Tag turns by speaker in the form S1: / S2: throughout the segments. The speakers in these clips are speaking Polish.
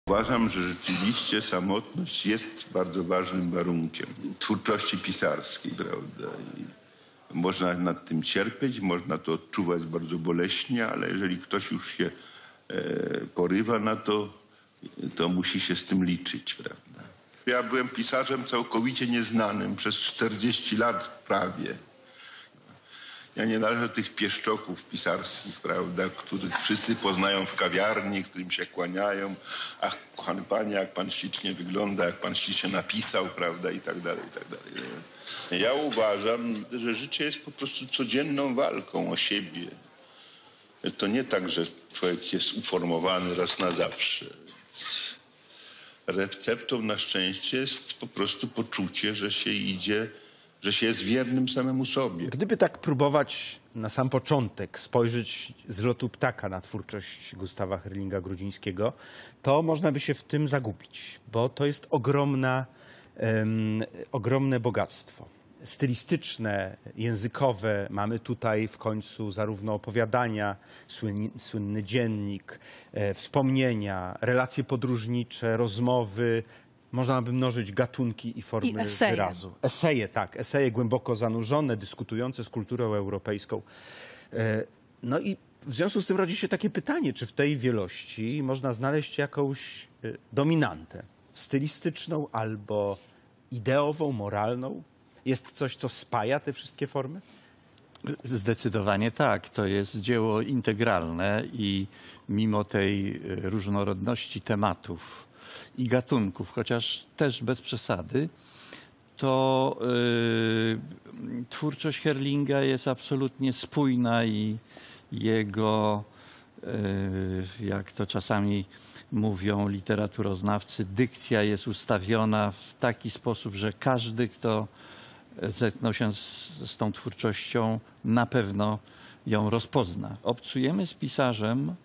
S1: Uważam, że rzeczywiście samotność jest bardzo ważnym warunkiem twórczości pisarskiej, prawda? I można nad tym cierpieć, można to odczuwać bardzo boleśnie, ale jeżeli ktoś już się porywa na to, to musi się z tym liczyć, prawda? Ja byłem pisarzem całkowicie nieznanym przez 40 lat prawie. Ja nie należę do tych pieszczoków pisarskich, prawda, których wszyscy poznają w kawiarni, którym się kłaniają. Ach, kochany panie, jak pan ślicznie wygląda, jak pan ślicznie napisał, prawda, i tak dalej, i tak dalej. Ja uważam, że życie jest po prostu codzienną walką o siebie. To nie tak, że człowiek jest uformowany raz na zawsze. Receptą na szczęście jest po prostu poczucie, że się idzie, że się jest wiernym samemu sobie.
S2: Gdyby tak próbować na sam początek spojrzeć z lotu ptaka na twórczość Gustawa Herlinga-Grudzińskiego, to można by się w tym zagubić, bo to jest ogromne bogactwo. Stylistyczne, językowe. Mamy tutaj w końcu zarówno opowiadania, słynny dziennik, wspomnienia, relacje podróżnicze, rozmowy. Można by mnożyć gatunki i formy wyrazu. Eseje, tak. Eseje głęboko zanurzone, dyskutujące z kulturą europejską. No i w związku z tym rodzi się takie pytanie, czy w tej wielości można znaleźć jakąś dominantę stylistyczną albo ideową, moralną? Jest coś, co spaja te wszystkie formy?
S3: Zdecydowanie tak. To jest dzieło integralne i mimo tej różnorodności tematów i gatunków, chociaż też bez przesady, to twórczość Herlinga jest absolutnie spójna i jego, jak to czasami mówią literaturoznawcy, dykcja jest ustawiona w taki sposób, że każdy, kto zetknął się z tą twórczością, na pewno ją rozpozna. Obcujemy z pisarzem,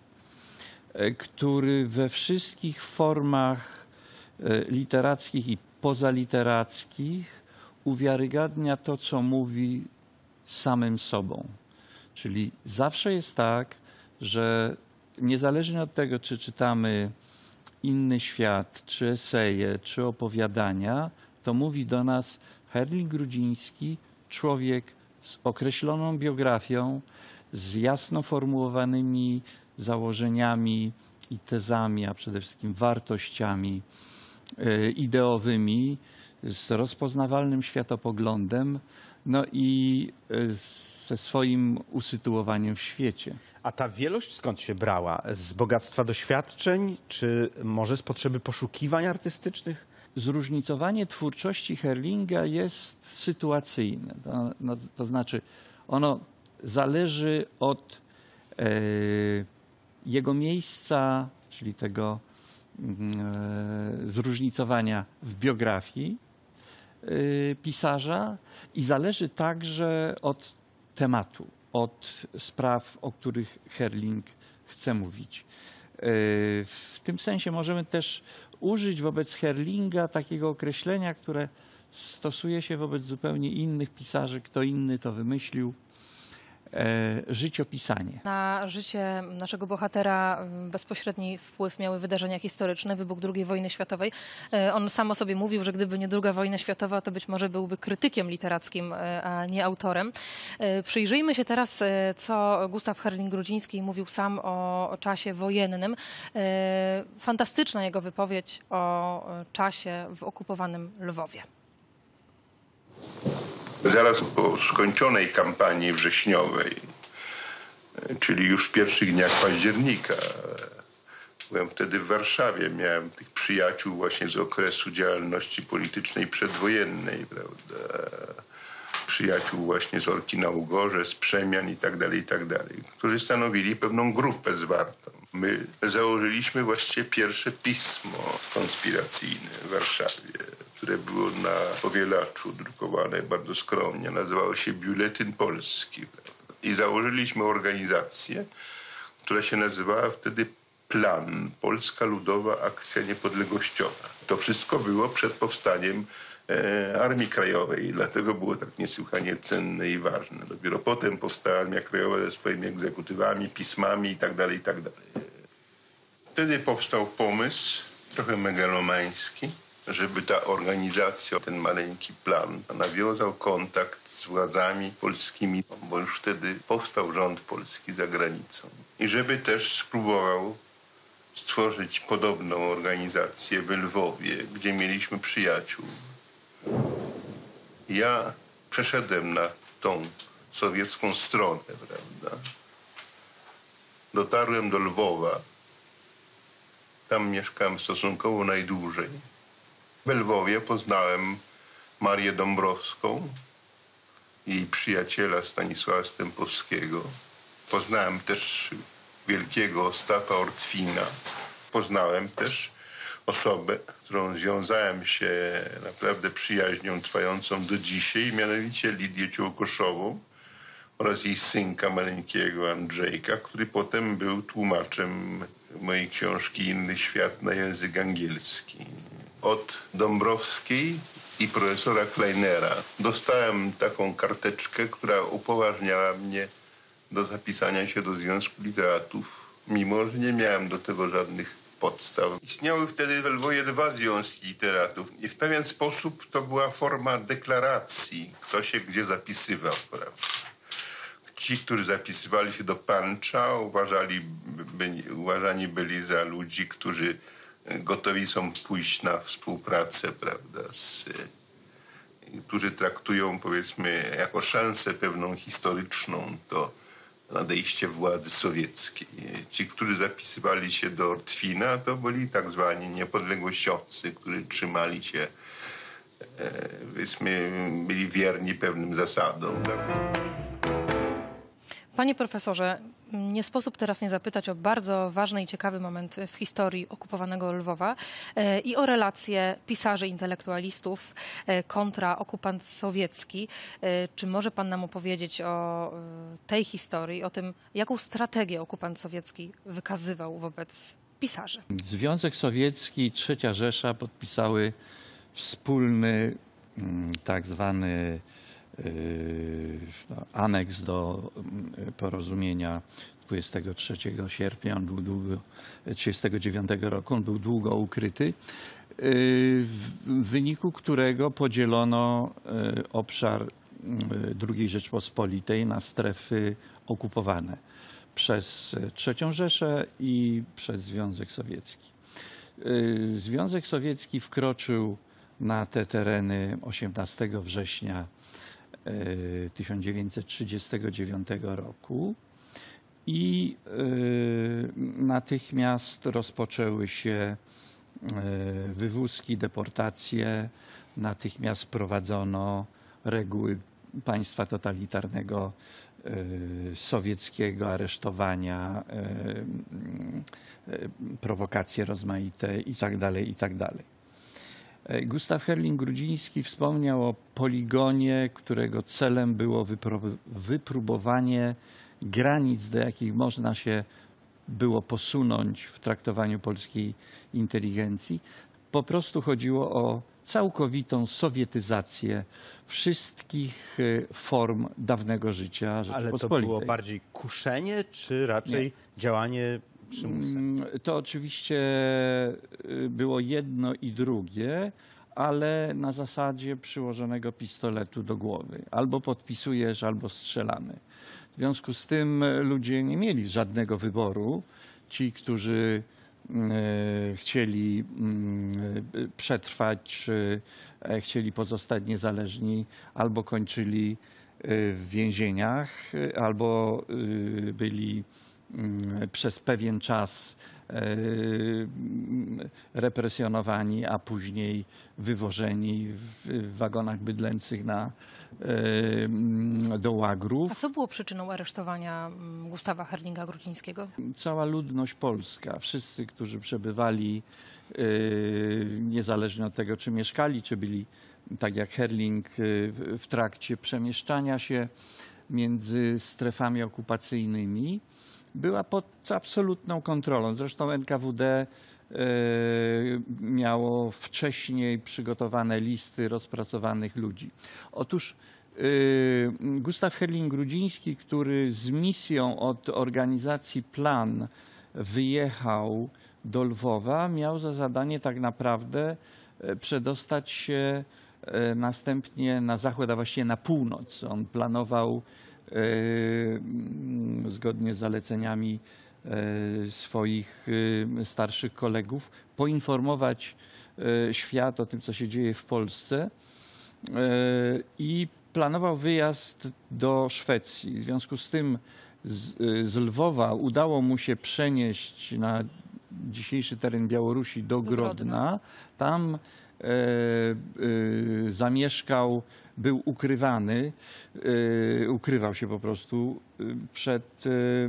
S3: który we wszystkich formach literackich i pozaliterackich uwiarygadnia to, co mówi samym sobą. Czyli zawsze jest tak, że niezależnie od tego, czy czytamy Inny świat, czy eseje, czy opowiadania, to mówi do nas Herling-Grudziński, człowiek z określoną biografią, z jasno formułowanymi założeniami i tezami, a przede wszystkim wartościami ideowymi, z rozpoznawalnym światopoglądem, no i ze swoim usytuowaniem w świecie.
S2: A ta wielość skąd się brała? Z bogactwa doświadczeń, czy może z potrzeby poszukiwań artystycznych?
S3: Zróżnicowanie twórczości Herlinga jest sytuacyjne. To znaczy, ono zależy od jego miejsca, czyli tego zróżnicowania w biografii pisarza i zależy także od tematu, od spraw, o których Herling chce mówić. W tym sensie możemy też użyć wobec Herlinga takiego określenia, które stosuje się wobec zupełnie innych pisarzy, kto inny to wymyślił. Życiopisanie.
S4: Na życie naszego bohatera bezpośredni wpływ miały wydarzenia historyczne, wybuch II wojny światowej. On sam o sobie mówił, że gdyby nie II wojna światowa, to być może byłby krytykiem literackim, a nie autorem. Przyjrzyjmy się teraz, co Gustaw Herling-Grudziński mówił sam o czasie wojennym. Fantastyczna jego wypowiedź o czasie w okupowanym Lwowie.
S1: Zaraz po skończonej kampanii wrześniowej, czyli już w pierwszych dniach października, byłem wtedy w Warszawie, miałem tych przyjaciół właśnie z okresu działalności politycznej przedwojennej, prawda? Przyjaciół właśnie z Orki na Ugorze, z Przemian i tak dalej, którzy stanowili pewną grupę zwartą. My założyliśmy właściwie pierwsze pismo konspiracyjne w Warszawie, które było na powielaczu drukowane bardzo skromnie. Nazywało się Biuletyn Polski. I założyliśmy organizację, która się nazywała wtedy PLAN, Polska Ludowa Akcja Niepodległościowa. To wszystko było przed powstaniem Armii Krajowej, dlatego było tak niesłychanie cenne i ważne. Dopiero potem powstała Armia Krajowa ze swoimi egzekutywami, pismami i tak dalej, i tak dalej. Wtedy powstał pomysł trochę megalomański, żeby ta organizacja, ten maleńki plan nawiązał kontakt z władzami polskimi, bo już wtedy powstał rząd polski za granicą. I żeby też spróbował stworzyć podobną organizację w Lwowie, gdzie mieliśmy przyjaciół. Ja przeszedłem na tą sowiecką stronę, prawda? Dotarłem do Lwowa. Tam mieszkałem stosunkowo najdłużej. W Lwowie poznałem Marię Dąbrowską i jej przyjaciela Stanisława Stępowskiego. Poznałem też wielkiego Ostafa Ortwina. Poznałem też osobę, z którą związałem się naprawdę przyjaźnią trwającą do dzisiaj, mianowicie Lidię Ciołkoszową oraz jej synka maleńkiego Andrzejka, który potem był tłumaczem mojej książki Inny świat na język angielski. Od Dąbrowskiej i profesora Kleinera dostałem taką karteczkę, która upoważniała mnie do zapisania się do Związku Literatów, mimo że nie miałem do tego żadnych podstaw. Istniały wtedy w Lwowie 2 związki literatów i w pewien sposób to była forma deklaracji, kto się gdzie zapisywał, prawda? Ci, którzy zapisywali się do Pancza, uważani byli za ludzi, którzy gotowi są pójść na współpracę, prawda, którzy traktują, powiedzmy, jako szansę pewną historyczną to nadejście władzy sowieckiej. Ci, którzy zapisywali się do Ortwina, to byli tak zwani niepodległościowcy, którzy trzymali się, powiedzmy, byli wierni pewnym zasadom.
S4: Panie profesorze, nie sposób teraz nie zapytać o bardzo ważny i ciekawy moment w historii okupowanego Lwowa i o relacje pisarzy, intelektualistów kontra okupant sowiecki. Czy może pan nam opowiedzieć o tej historii, o tym, jaką strategię okupant sowiecki wykazywał wobec pisarzy?
S3: Związek Sowiecki i III Rzesza podpisały wspólny tak zwany aneks do porozumienia 23 sierpnia, on był 1939 roku, on był długo ukryty, w wyniku którego podzielono obszar II Rzeczpospolitej na strefy okupowane przez III Rzeszę i przez Związek Sowiecki. Związek Sowiecki wkroczył na te tereny 18 września 1939 roku i natychmiast rozpoczęły się wywózki, deportacje, natychmiast wprowadzono reguły państwa totalitarnego sowieckiego, aresztowania, prowokacje rozmaite itd., itd. Gustaw Herling-Grudziński wspomniał o poligonie, którego celem było wypróbowanie granic, do jakich można się było posunąć w traktowaniu polskiej inteligencji. Po prostu chodziło o całkowitą sowietyzację wszystkich form dawnego życia Rzeczypospolitej.
S2: Ale to było bardziej kuszenie, czy raczej działanie przymusem?
S3: To oczywiście było jedno i drugie, ale na zasadzie przyłożonego pistoletu do głowy. Albo podpisujesz, albo strzelamy. W związku z tym ludzie nie mieli żadnego wyboru. Ci, którzy chcieli przetrwać, chcieli pozostać niezależni, albo kończyli w więzieniach, albo byli przez pewien czas represjonowani, a później wywożeni w wagonach bydlęcych do łagrów.
S4: A co było przyczyną aresztowania Gustawa Herlinga-Grudzińskiego?
S3: Cała ludność polska, wszyscy, którzy przebywali, niezależnie od tego, czy mieszkali, czy byli, tak jak Herling, w trakcie przemieszczania się między strefami okupacyjnymi, była pod absolutną kontrolą. Zresztą NKWD miało wcześniej przygotowane listy rozpracowanych ludzi. Otóż Gustaw Herling-Grudziński, który z misją od organizacji Plan wyjechał do Lwowa, miał za zadanie tak naprawdę przedostać się następnie na zachód, a właściwie na północ. On planował zgodnie z zaleceniami swoich starszych kolegów poinformować świat o tym, co się dzieje w Polsce i planował wyjazd do Szwecji. W związku z tym z Lwowa udało mu się przenieść na dzisiejszy teren Białorusi do Grodna. Tam zamieszkał, był ukrywany, ukrywał się po prostu przed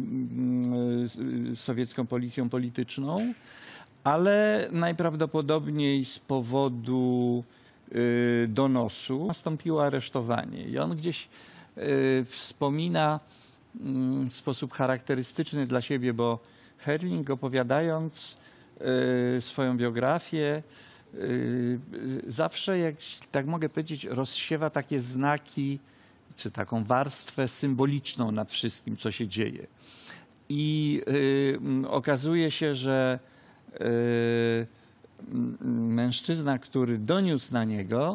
S3: sowiecką policją polityczną, ale najprawdopodobniej z powodu donosu nastąpiło aresztowanie. I on gdzieś wspomina w sposób charakterystyczny dla siebie, bo Herling, opowiadając swoją biografię, zawsze, jak tak mogę powiedzieć, rozsiewa takie znaki, czy taką warstwę symboliczną nad wszystkim, co się dzieje. I okazuje się, że mężczyzna, który doniósł na niego,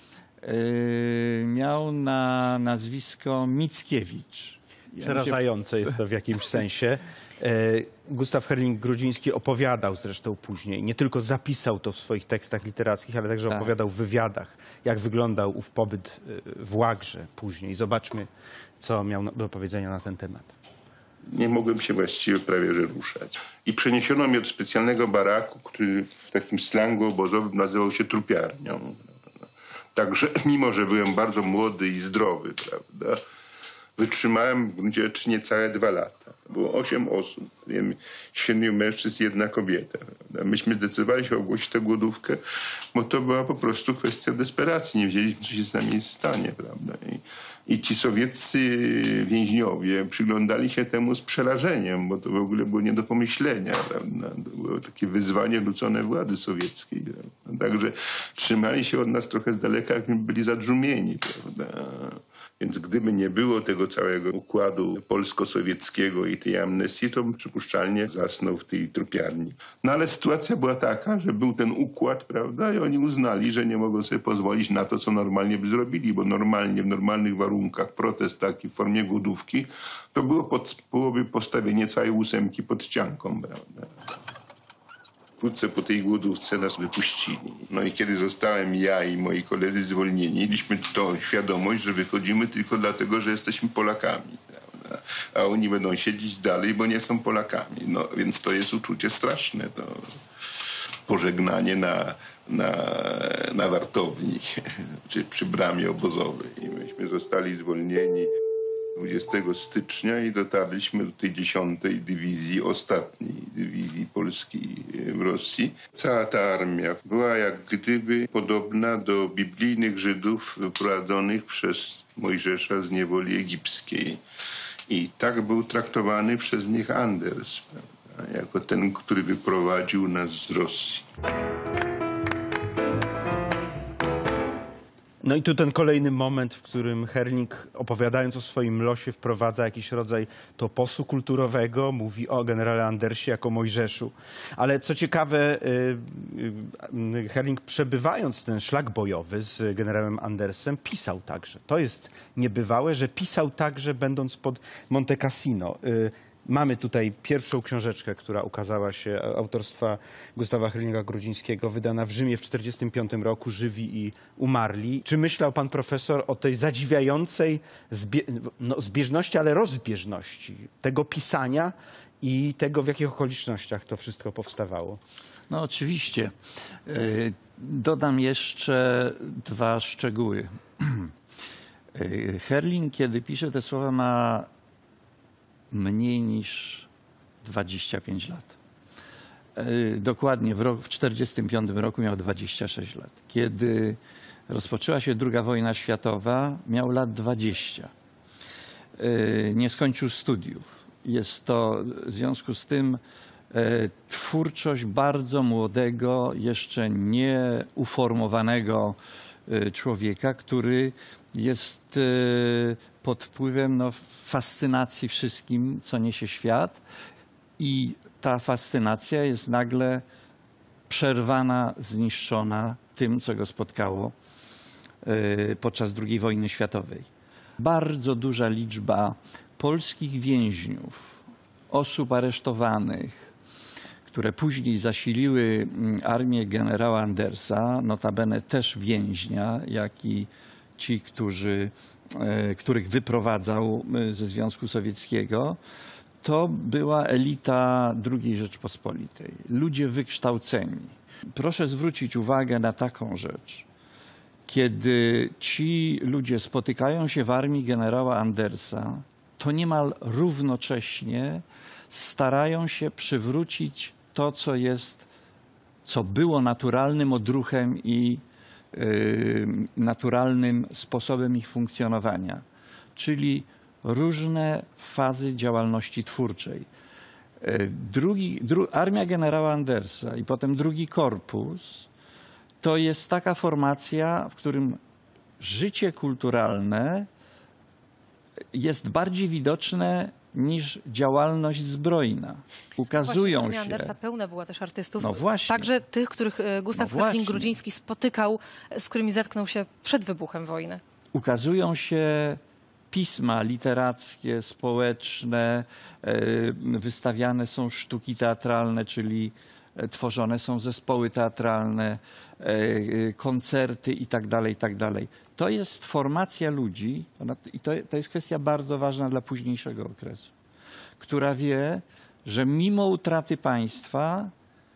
S3: miał na nazwisko Mickiewicz.
S2: Przerażające jest to w jakimś sensie. Gustaw Herling-Grudziński opowiadał zresztą później, nie tylko zapisał to w swoich tekstach literackich, ale także opowiadał w wywiadach, jak wyglądał ów pobyt w Łagrze później. Zobaczmy, co miał do powiedzenia na ten temat.
S1: Nie mogłem się właściwie prawie że ruszać. I przeniesiono mnie do specjalnego baraku, który w takim slangu obozowym nazywał się trupiarnią. Także mimo, że byłem bardzo młody i zdrowy, prawda, wytrzymałem w gruncie rzeczy niecałe 2 lata. Było 8 osób, 7 mężczyzn, 1 kobieta. Prawda? Myśmy zdecydowali się ogłosić tę głodówkę, bo to była po prostu kwestia desperacji. Nie wiedzieliśmy, co się z nami stanie. Prawda? I ci sowieccy więźniowie przyglądali się temu z przerażeniem, bo to w ogóle było nie do pomyślenia. Prawda? To było takie wyzwanie rzucone władzy sowieckiej. Prawda? Także trzymali się od nas trochę z daleka, jakbyśmy byli zadrzumieni. Prawda? Więc gdyby nie było tego całego układu polsko-sowieckiego i tej amnestii, to bym przypuszczalnie zasnął w tej trupiarni. No ale sytuacja była taka, że był ten układ, prawda, i oni uznali, że nie mogą sobie pozwolić na to, co normalnie by zrobili, bo normalnie, w normalnych warunkach protest taki w formie głodówki, to byłoby postawienie całej 8 pod ścianką, prawda. Wkrótce po tej głodówce nas wypuścili. No i kiedy zostałem ja i moi koledzy zwolnieni, mieliśmy tą świadomość, że wychodzimy tylko dlatego, że jesteśmy Polakami. Prawda? A oni będą siedzieć dalej, bo nie są Polakami. No więc to jest uczucie straszne. To pożegnanie na wartowni, czy przy bramie obozowej. I myśmy zostali zwolnieni 20 stycznia i dotarliśmy do tej 10. dywizji, ostatniej dywizji polskiej w Rosji. Cała ta armia była jak gdyby podobna do biblijnych Żydów wyprowadzonych przez Mojżesza z niewoli egipskiej. I tak był traktowany przez nich Anders, prawda? Jako ten, który wyprowadził nas z Rosji.
S2: No i tu ten kolejny moment, w którym Herling, opowiadając o swoim losie, wprowadza jakiś rodzaj toposu kulturowego, mówi o generale Andersie jako Mojżeszu. Ale co ciekawe, Herling, przebywając ten szlak bojowy z generałem Andersem, pisał także. To jest niebywałe, że pisał także, będąc pod Monte Cassino. Mamy tutaj pierwszą książeczkę, która ukazała się, autorstwa Gustawa Herlinga-Grudzińskiego, wydana w Rzymie w 1945 roku, Żywi i umarli. Czy myślał pan profesor o tej zadziwiającej zbieżności, ale rozbieżności tego pisania i tego, w jakich okolicznościach to wszystko powstawało?
S3: No oczywiście. Dodam jeszcze 2 szczegóły. Herling, kiedy pisze te słowa, ma mniej niż 25 lat. Dokładnie w 1945 roku miał 26 lat. Kiedy rozpoczęła się II wojna światowa, miał lat 20. Nie skończył studiów. Jest to w związku z tym twórczość bardzo młodego, jeszcze nie uformowanego człowieka, który jest pod wpływem fascynacji wszystkim, co niesie świat. I ta fascynacja jest nagle przerwana, zniszczona tym, co go spotkało podczas II wojny światowej. Bardzo duża liczba polskich więźniów, osób aresztowanych, które później zasiliły armię generała Andersa, notabene też więźnia, jak i ci, których wyprowadzał ze Związku Sowieckiego, to była elita II Rzeczpospolitej. Ludzie wykształceni. Proszę zwrócić uwagę na taką rzecz. Kiedy ci ludzie spotykają się w armii generała Andersa, to niemal równocześnie starają się przywrócić to, co było naturalnym odruchem i naturalnym sposobem ich funkcjonowania, czyli różne fazy działalności twórczej. Armia generała Andersa i potem II Korpus to jest taka formacja, w którym życie kulturalne jest bardziej widoczne niż działalność zbrojna. Ukazują
S4: Armia
S3: się.
S4: Andersa pełna była też artystów.
S3: No właśnie.
S4: Także tych, których Gustaw
S3: No
S4: Herling-Grudziński spotykał, z którymi zetknął się przed wybuchem wojny.
S3: Ukazują się pisma literackie, społeczne, wystawiane są sztuki teatralne, czyli tworzone są zespoły teatralne, koncerty itd., itd. To jest formacja ludzi, i to jest kwestia bardzo ważna dla późniejszego okresu, która wie, że mimo utraty państwa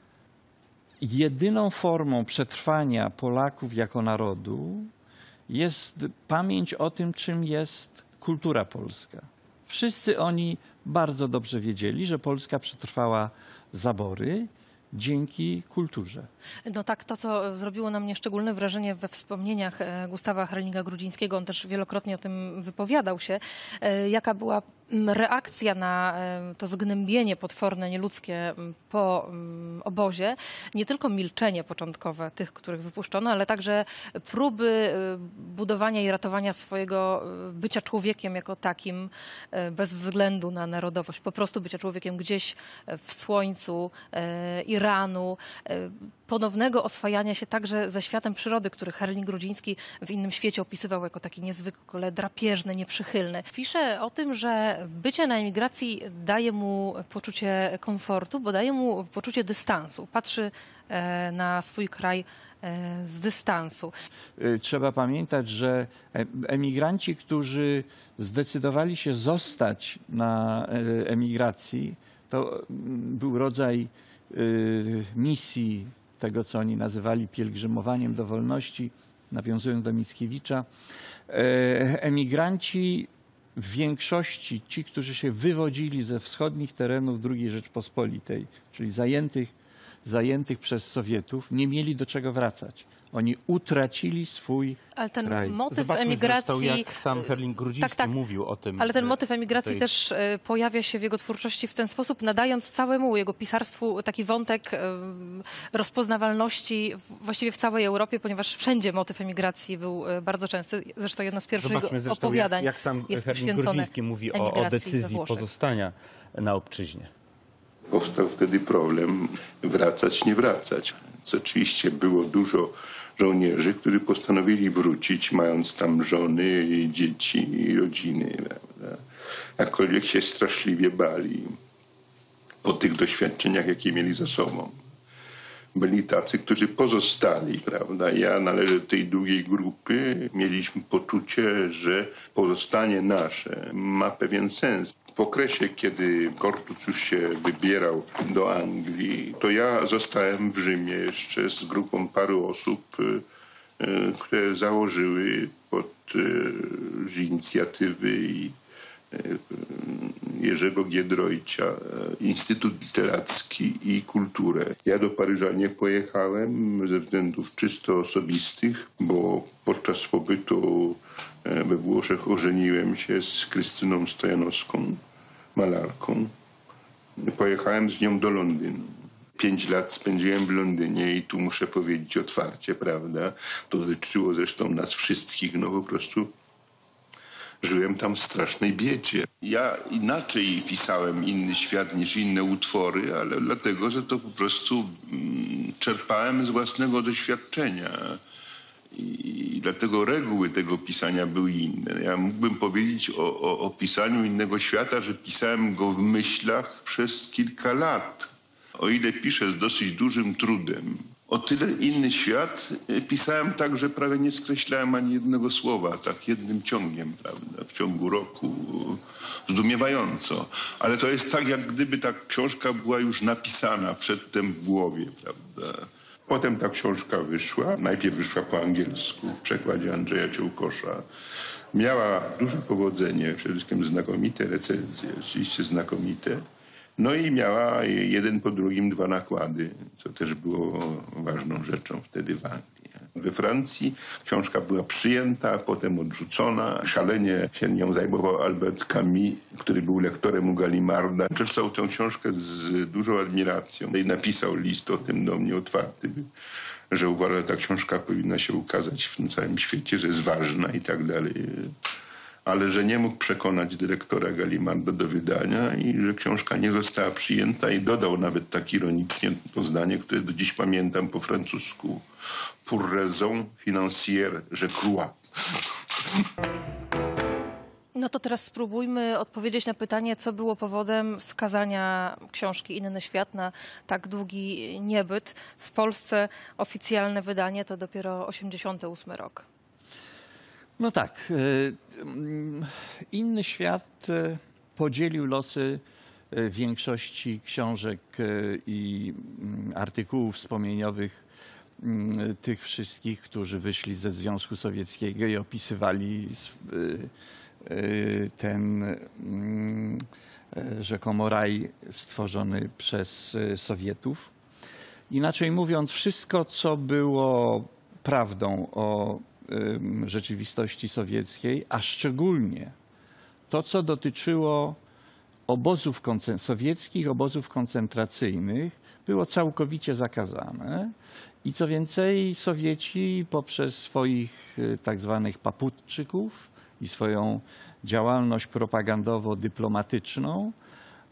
S3: jedyną formą przetrwania Polaków jako narodu jest pamięć o tym, czym jest kultura polska. Wszyscy oni bardzo dobrze wiedzieli, że Polska przetrwała zabory dzięki kulturze.
S4: No tak, to co zrobiło na mnie szczególne wrażenie we wspomnieniach Gustawa Herlinga-Grudzińskiego, on też wielokrotnie o tym wypowiadał się, jaka była reakcja na to zgnębienie potworne, nieludzkie po obozie. Nie tylko milczenie początkowe tych, których wypuszczono, ale także próby budowania i ratowania swojego bycia człowiekiem jako takim, bez względu na narodowość. Po prostu bycia człowiekiem gdzieś w słońcu Iranu, ponownego oswajania się także ze światem przyrody, który Herling-Grudziński w Innym świecie opisywał jako taki niezwykle drapieżny, nieprzychylny. Pisze o tym, że bycie na emigracji daje mu poczucie komfortu, bo daje mu poczucie dystansu. Patrzy na swój kraj z dystansu.
S3: Trzeba pamiętać, że emigranci, którzy zdecydowali się zostać na emigracji, to był rodzaj misji tego, co oni nazywali pielgrzymowaniem do wolności, nawiązując do Mickiewicza. Emigranci w większości, ci, którzy się wywodzili ze wschodnich terenów II Rzeczpospolitej, czyli zajętych przez Sowietów, nie mieli do czego wracać. Oni utracili swój
S4: Ale ten
S3: kraj.
S4: motyw
S2: Zobaczmy
S4: emigracji...
S2: zresztą, jak sam Herling-Grudziński
S4: tak.
S2: mówił o tym.
S4: Ale ten motyw emigracji
S2: tej...
S4: też pojawia się w jego twórczości w ten sposób, nadając całemu jego pisarstwu taki wątek rozpoznawalności właściwie w całej Europie, ponieważ wszędzie motyw emigracji był bardzo częsty. Zresztą jedno z pierwszych jego
S2: Zobaczmy zresztą,
S4: opowiadań
S2: jak sam
S4: jest poświęcone
S2: Herling-Grudziński mówi o
S4: emigracji we
S2: decyzji
S4: Włoszech.
S2: pozostania na obczyźnie.
S1: Powstał wtedy problem wracać, nie wracać. Oczywiście było dużo żołnierzy, którzy postanowili wrócić, mając tam żony, dzieci i rodziny. Prawda? Jakkolwiek się straszliwie bali po tych doświadczeniach, jakie mieli za sobą. Byli tacy, którzy pozostali, prawda? Ja należę do tej drugiej grupy. Mieliśmy poczucie, że pozostanie nasze ma pewien sens. W okresie, kiedy Korpus już się wybierał do Anglii, to ja zostałem w Rzymie jeszcze z grupą paru osób, które założyły z inicjatywy Jerzego Giedroycia Instytut Literacki i Kulturę. Ja do Paryża nie pojechałem ze względów czysto osobistych, bo podczas pobytu we Włoszech ożeniłem się z Krystyną Stojanowską, malarką. Pojechałem z nią do Londynu. 5 lat spędziłem w Londynie i tu muszę powiedzieć otwarcie, prawda? To dotyczyło zresztą nas wszystkich, no po prostu Żyłem tam w strasznej biedzie. Ja inaczej pisałem Inny świat niż inne utwory, ale dlatego, że to po prostu czerpałem z własnego doświadczenia. I dlatego reguły tego pisania były inne. Ja mógłbym powiedzieć o pisaniu Innego świata, że pisałem go w myślach przez kilka lat. O ile piszę z dosyć dużym trudem, o tyle Inny świat pisałem tak, że prawie nie skreślałem ani jednego słowa, tak jednym ciągiem, prawda, w ciągu roku, zdumiewająco. Ale to jest tak, jak gdyby ta książka była już napisana przedtem w głowie, prawda. Potem ta książka wyszła, najpierw wyszła po angielsku w przekładzie Andrzeja Ciołkosza. Miała duże powodzenie, przede wszystkim znakomite recenzje, oczywiście znakomite. No i miała jeden po drugim 2 nakłady, co też było ważną rzeczą wtedy w Anglii. We Francji książka była przyjęta, potem odrzucona. Szalenie się nią zajmował Albert Camus, który był lektorem u Gallimarda. Przeczytał tę książkę z dużą admiracją i napisał list o tym do mnie otwarty, że uważa, że ta książka powinna się ukazać w całym świecie, że jest ważna i tak dalej. Ale że nie mógł przekonać dyrektora Gallimarda do wydania i że książka nie została przyjęta i dodał nawet tak ironicznie to zdanie, które do dziś pamiętam po francusku. Pour raison financière, je crois.
S4: No to teraz spróbujmy odpowiedzieć na pytanie, co było powodem skazania książki Inny świat na tak długi niebyt. W Polsce oficjalne wydanie to dopiero 1988 rok.
S3: No tak. Inny świat podzielił losy większości książek i artykułów wspomnieniowych tych wszystkich, którzy wyszli ze Związku Sowieckiego i opisywali ten rzekomo raj stworzony przez Sowietów. Inaczej mówiąc, wszystko, co było prawdą o rzeczywistości sowieckiej, a szczególnie to, co dotyczyło sowieckich obozów koncentracyjnych, było całkowicie zakazane. I co więcej, Sowieci poprzez swoich tak zwanych paputczyków i swoją działalność propagandowo-dyplomatyczną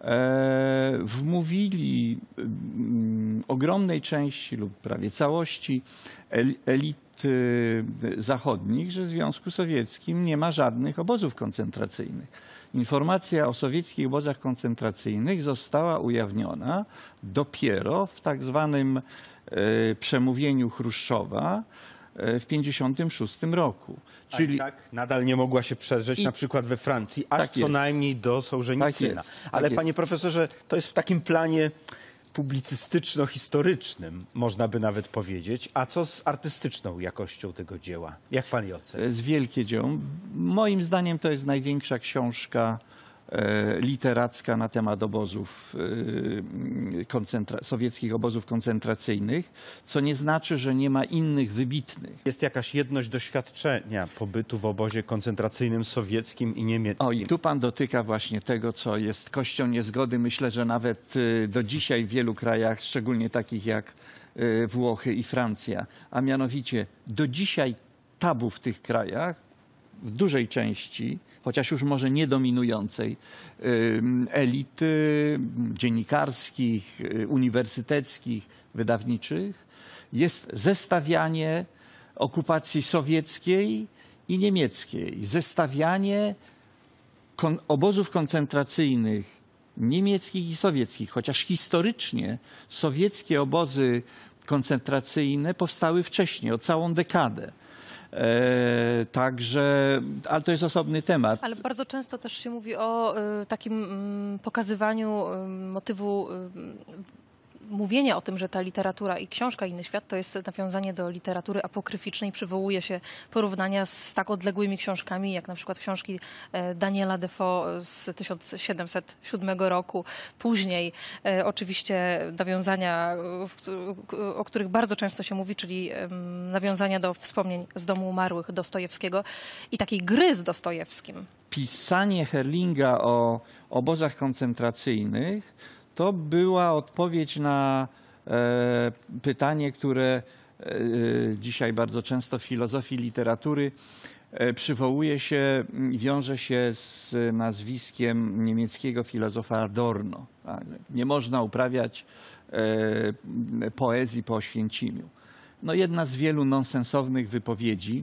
S3: wmówili ogromnej części lub prawie całości elit zachodnich, że w Związku Sowieckim nie ma żadnych obozów koncentracyjnych. Informacja o sowieckich obozach koncentracyjnych została ujawniona dopiero w tak zwanym przemówieniu Chruszczowa w 1956 roku.
S2: Czyli tak nadal nie mogła się przedrzeć na przykład we Francji, aż
S3: tak
S2: co
S3: jest.
S2: najmniej do Sołżenicyna.
S3: Tak
S2: Ale
S3: jest.
S2: panie profesorze, to jest w takim planie publicystyczno-historycznym, można by nawet powiedzieć. A co z artystyczną jakością tego dzieła? Jak pan je ocenia?
S3: To jest wielkie dzieło. Moim zdaniem to jest największa książka literacka na temat obozów, sowieckich obozów koncentracyjnych, co nie znaczy, że nie ma innych wybitnych.
S2: Jest jakaś jedność doświadczenia pobytu w obozie koncentracyjnym sowieckim i niemieckim.
S3: O, i tu pan dotyka właśnie tego, co jest kością niezgody. Myślę, że nawet do dzisiaj w wielu krajach, szczególnie takich jak Włochy i Francja, a mianowicie do dzisiaj tabu w tych krajach, w dużej części, chociaż już może nie dominującej, elit dziennikarskich, uniwersyteckich, wydawniczych, jest zestawianie okupacji sowieckiej i niemieckiej, zestawianie obozów koncentracyjnych niemieckich i sowieckich, chociaż historycznie sowieckie obozy koncentracyjne powstały wcześniej, o całą dekadę. Także, ale to jest osobny temat.
S4: Ale bardzo często też się mówi o takim pokazywaniu motywu mówienia o tym, że ta literatura i książka Inny świat to jest nawiązanie do literatury apokryficznej. Przywołuje się porównania z tak odległymi książkami, jak na przykład książki Daniela Defoe z 1707 roku. Później oczywiście nawiązania, o których bardzo często się mówi, czyli nawiązania do wspomnień z Domu Umarłych Dostojewskiego i takiej gry z Dostojewskim.
S3: Pisanie Herlinga o obozach koncentracyjnych to była odpowiedź na pytanie, które dzisiaj bardzo często w filozofii literatury przywołuje się, wiąże się z nazwiskiem niemieckiego filozofa Adorno. Tak? Nie można uprawiać poezji po Oświęcimiu. No, jedna z wielu nonsensownych wypowiedzi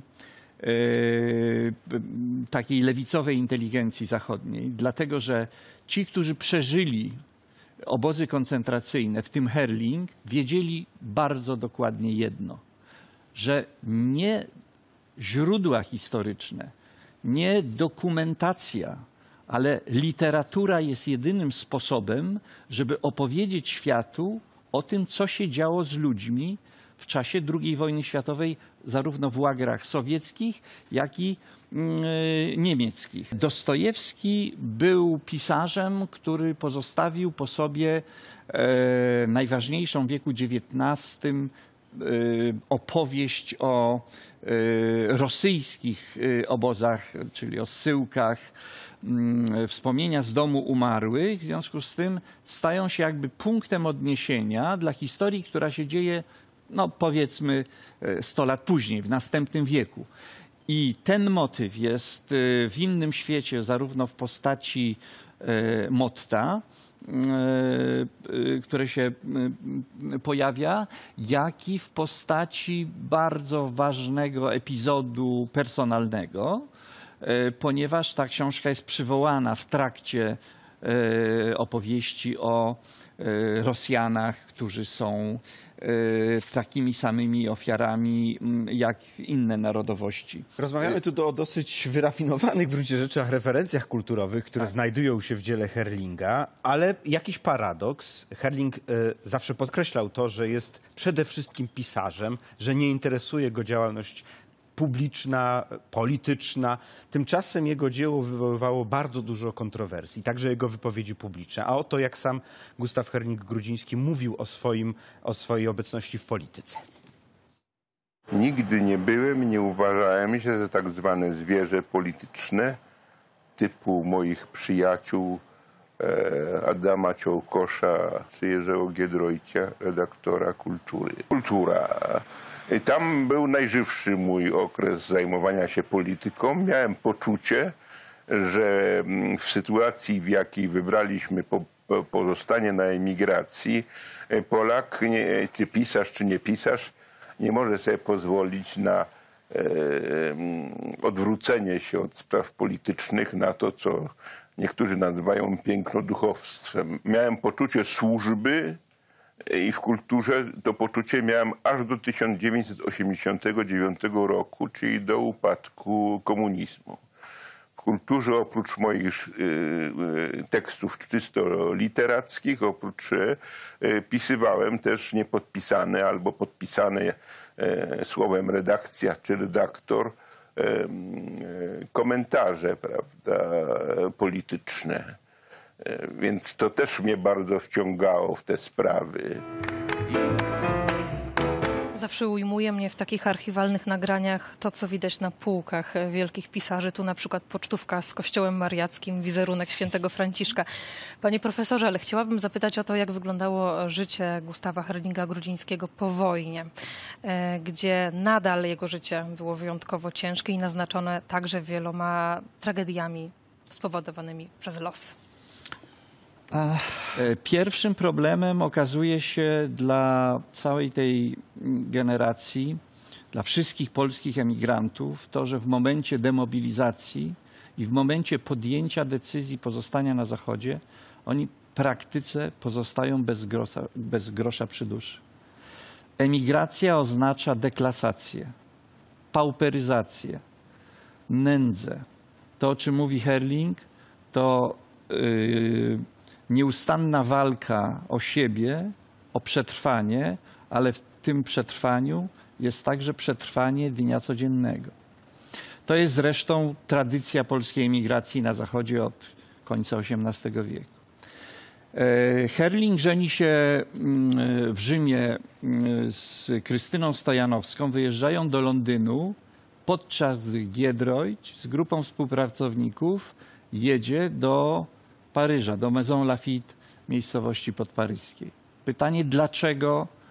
S3: takiej lewicowej inteligencji zachodniej, dlatego że ci, którzy przeżyli obozy koncentracyjne, w tym Herrling, wiedzieli bardzo dokładnie jedno, że nie źródła historyczne, nie dokumentacja, ale literatura jest jedynym sposobem, żeby opowiedzieć światu o tym, co się działo z ludźmi w czasie II wojny światowej, zarówno w łagrach sowieckich, jak i niemieckich. Dostojewski był pisarzem, który pozostawił po sobie najważniejszą w wieku XIX opowieść o rosyjskich obozach, czyli o zsyłkach, wspomnienia z domu umarłych. W związku z tym stają się jakby punktem odniesienia dla historii, która się dzieje, no powiedzmy 100 lat później, w następnym wieku. I ten motyw jest w innym świecie, zarówno w postaci Motta, które się pojawia, jak i w postaci bardzo ważnego epizodu personalnego, ponieważ ta książka jest przywołana w trakcie opowieści o Rosjanach, którzy są takimi samymi ofiarami jak inne narodowości.
S2: Rozmawiamy tu o dosyć wyrafinowanych w gruncie rzeczy referencjach kulturowych, które znajdują się w dziele Herrlinga, ale jakiś paradoks. Herrling zawsze podkreślał to, że jest przede wszystkim pisarzem, że nie interesuje go działalność publiczna, polityczna. Tymczasem jego dzieło wywoływało bardzo dużo kontrowersji, także jego wypowiedzi publiczne. A oto jak sam Gustaw Herring-Grudziński mówił o swojej obecności w polityce.
S1: Nigdy nie uważałem się za tak zwane zwierzę polityczne typu moich przyjaciół Adama Ciołkosza czy Jerzego Giedroycia, redaktora Kultury. Kultura. Tam był najżywszy mój okres zajmowania się polityką. Miałem poczucie, że w sytuacji, w jakiej wybraliśmy pozostanie na emigracji, Polak, czy pisarz, czy nie pisarz, nie może sobie pozwolić na odwrócenie się od spraw politycznych, na to, co niektórzy nazywają pięknoduchowstwem. Miałem poczucie służby i w kulturze to poczucie miałem aż do 1989 roku, czyli do upadku komunizmu. W kulturze oprócz moich tekstów czysto literackich, pisywałem też niepodpisane albo podpisane słowem redakcja czy redaktor komentarze, prawda, polityczne. Więc to też mnie bardzo wciągało w te sprawy.
S4: Zawsze ujmuje mnie w takich archiwalnych nagraniach to, co widać na półkach wielkich pisarzy. Tu na przykład pocztówka z Kościołem Mariackim, wizerunek świętego Franciszka. Panie profesorze, ale chciałabym zapytać o to, jak wyglądało życie Gustawa Herlinga-Grudzińskiego po wojnie, gdzie nadal jego życie było wyjątkowo ciężkie i naznaczone także wieloma tragediami spowodowanymi przez los.
S3: Pierwszym problemem okazuje się dla całej tej generacji, dla wszystkich polskich emigrantów, to, że w momencie demobilizacji i w momencie podjęcia decyzji pozostania na Zachodzie, oni w praktyce pozostają bez grosza przy duszy. Emigracja oznacza deklasację, pauperyzację, nędzę. To, o czym mówi Herrling, to nieustanna walka o siebie, o przetrwanie, ale w tym przetrwaniu jest także przetrwanie dnia codziennego. To jest zresztą tradycja polskiej emigracji na Zachodzie od końca XVIII wieku. Herrling żeni się w Rzymie z Krystyną Stojanowską, wyjeżdżają do Londynu, podczas gdy Giedroyć z grupą współpracowników jedzie do Paryża, do Maison Lafitte, miejscowości podparyskiej. Pytanie, dlaczego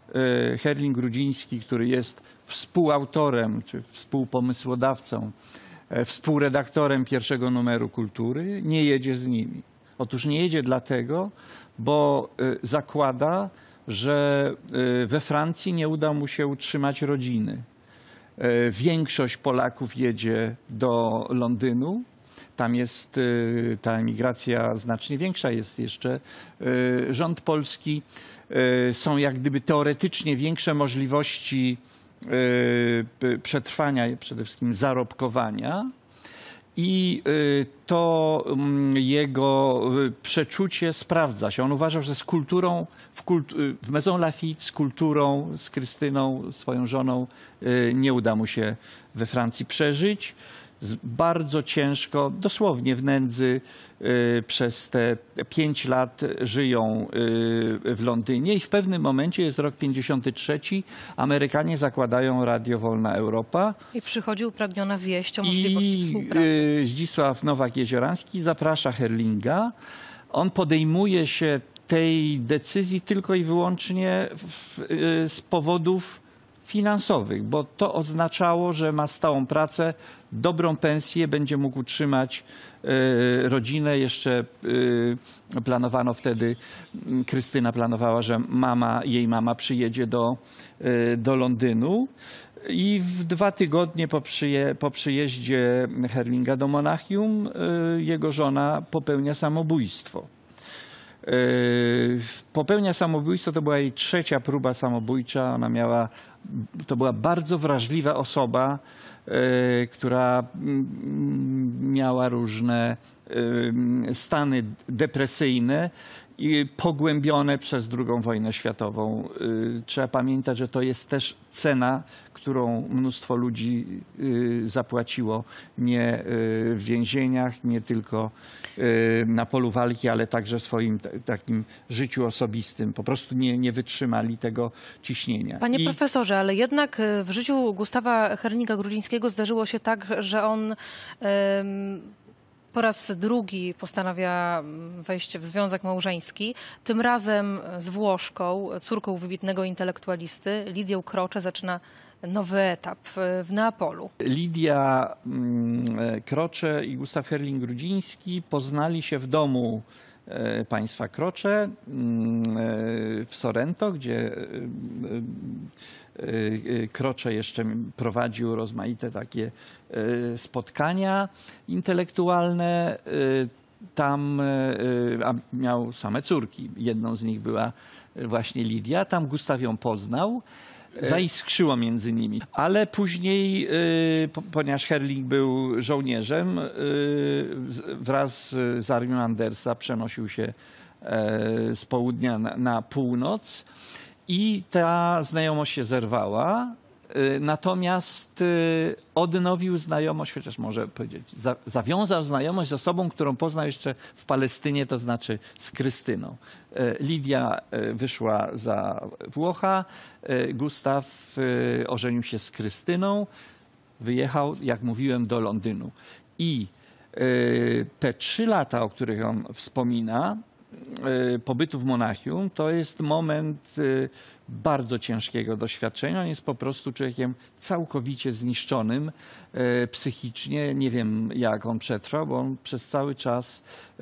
S3: Herling-Grudziński, który jest współautorem czy współpomysłodawcą, współredaktorem pierwszego numeru Kultury, nie jedzie z nimi. Otóż nie jedzie dlatego, bo zakłada, że we Francji nie uda mu się utrzymać rodziny. Większość Polaków jedzie do Londynu. Tam jest ta emigracja znacznie większa, jest jeszcze rząd polski. Są jak gdyby teoretycznie większe możliwości przetrwania, przede wszystkim zarobkowania. I to jego przeczucie sprawdza się. On uważał, że z kulturą, w Maison Lafitte, z kulturą, z Krystyną, swoją żoną, nie uda mu się we Francji przeżyć. Bardzo ciężko, dosłownie w nędzy, przez te 5 lat żyją w Londynie i w pewnym momencie, jest rok 53, Amerykanie zakładają Radio Wolna Europa.
S4: I przychodzi upragniona wieść o możliwości współpracy.
S3: I Zdzisław Nowak-Jezioranski zaprasza Herlinga. On podejmuje się tej decyzji tylko i wyłącznie z powodów finansowych, bo to oznaczało, że ma stałą pracę, dobrą pensję, będzie mógł utrzymać rodzinę. Jeszcze planowano wtedy, Krystyna planowała, że jej mama przyjedzie do Londynu i w 2 tygodnie po przyjeździe Herlinga do Monachium jego żona popełnia samobójstwo. Popełnia samobójstwo, to była jej 3. próba samobójcza. To była bardzo wrażliwa osoba, która miała różne stany depresyjne i pogłębione przez II wojnę światową. Trzeba pamiętać, że to jest też cena, którą mnóstwo ludzi zapłaciło nie w więzieniach, nie tylko na polu walki, ale także w swoim takim życiu osobistym. Po prostu nie wytrzymali tego ciśnienia.
S4: Panie profesorze, ale jednak w życiu Gustawa Herlinga-Grudzińskiego zdarzyło się tak, że on po raz drugi postanawia wejść w związek małżeński. Tym razem z Włoszką, córką wybitnego intelektualisty, Lidią Croce, zaczyna nowy etap w Neapolu.
S3: Lidia Croce i Gustaw Herling-Grudziński poznali się w domu państwa Croce w Sorrento, gdzie Croce jeszcze prowadził rozmaite takie spotkania intelektualne. Tam miał same córki. Jedną z nich była właśnie Lidia. Tam Gustaw ją poznał. Zaiskrzyło między nimi. Ale później, ponieważ Herling był żołnierzem, wraz z armią Andersa przenosił się z południa na północ i ta znajomość się zerwała. Natomiast odnowił znajomość, chociaż może powiedzieć, zawiązał znajomość z osobą, którą poznał jeszcze w Palestynie, to znaczy z Krystyną. Lidia wyszła za Włocha, Gustaw ożenił się z Krystyną, wyjechał, jak mówiłem, do Londynu. I te 3 lata, o których on wspomina, pobytu w Monachium, to jest moment bardzo ciężkiego doświadczenia. On jest po prostu człowiekiem całkowicie zniszczonym psychicznie. Nie wiem, jak on przetrwał, bo on przez cały czas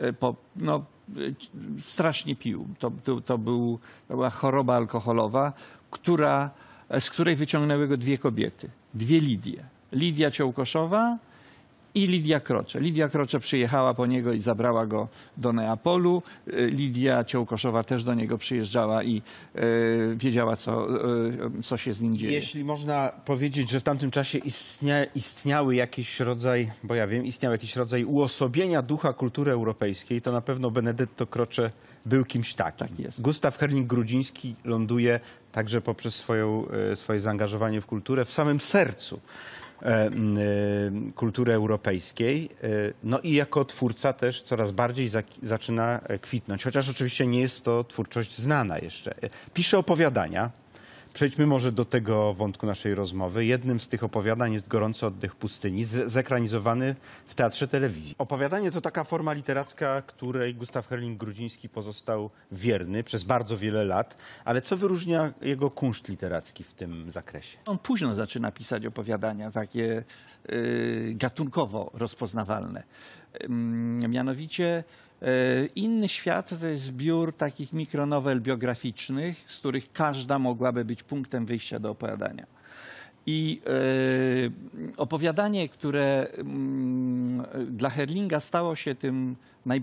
S3: strasznie pił. To była choroba alkoholowa, z której wyciągnęły go 2 kobiety, 2 Lidie. Lidia Ciołkoszowa i Lidia Croce. Lidia Croce przyjechała po niego i zabrała go do Neapolu. Lidia Ciołkoszowa też do niego przyjeżdżała i wiedziała, co się z nim dzieje.
S2: Jeśli można powiedzieć, że w tamtym czasie istniały jakiś rodzaj, bo ja wiem, istniał jakiś rodzaj uosobienia ducha kultury europejskiej, to na pewno Benedetto Croce był kimś takim.
S3: Tak jest.
S2: Gustaw Herling-Grudziński ląduje także poprzez swoje zaangażowanie w kulturę w samym sercu kultury europejskiej. No i jako twórca też coraz bardziej zaczyna kwitnąć, chociaż oczywiście nie jest to twórczość znana jeszcze. Pisze opowiadania, Przejdźmy może do tego wątku naszej rozmowy. Jednym z tych opowiadań jest Gorący oddech pustyni, zekranizowany w Teatrze Telewizji. Opowiadanie to taka forma literacka, której Gustaw Herling-Grudziński pozostał wierny przez bardzo wiele lat. Ale co wyróżnia jego kunszt literacki w tym zakresie?
S3: On późno zaczyna pisać opowiadania takie gatunkowo rozpoznawalne. Mianowicie Inny świat to jest zbiór takich mikronowel biograficznych, z których każda mogłaby być punktem wyjścia do opowiadania. I opowiadanie, które dla Herlinga stało się tym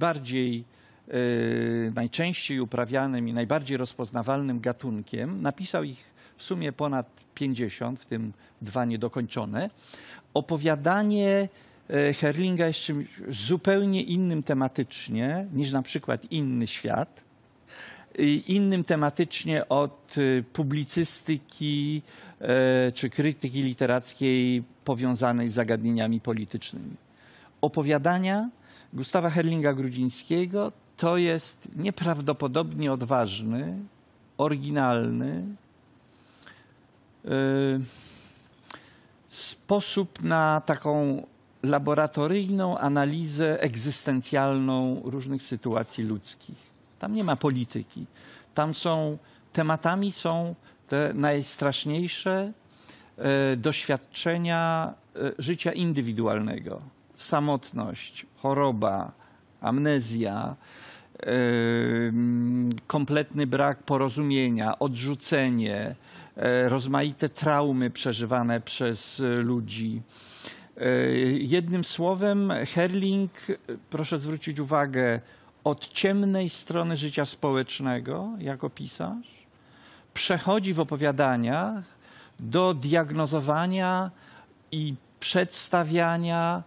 S3: najczęściej uprawianym i najbardziej rozpoznawalnym gatunkiem, napisał ich w sumie ponad 50, w tym 2 niedokończone. Opowiadanie Herlinga jest czymś zupełnie innym tematycznie niż na przykład Inny świat. Innym tematycznie od publicystyki czy krytyki literackiej powiązanej z zagadnieniami politycznymi. Opowiadania Gustawa Herlinga-Grudzińskiego to jest nieprawdopodobnie odważny, oryginalny sposób na taką laboratoryjną analizę egzystencjalną różnych sytuacji ludzkich. Tam nie ma polityki. Tam tematami są te najstraszniejsze doświadczenia życia indywidualnego. Samotność, choroba, amnezja, kompletny brak porozumienia, odrzucenie, rozmaite traumy przeżywane przez ludzi. Jednym słowem, Herling, proszę zwrócić uwagę, od ciemnej strony życia społecznego jako pisarz przechodzi w opowiadaniach do diagnozowania i przedstawiania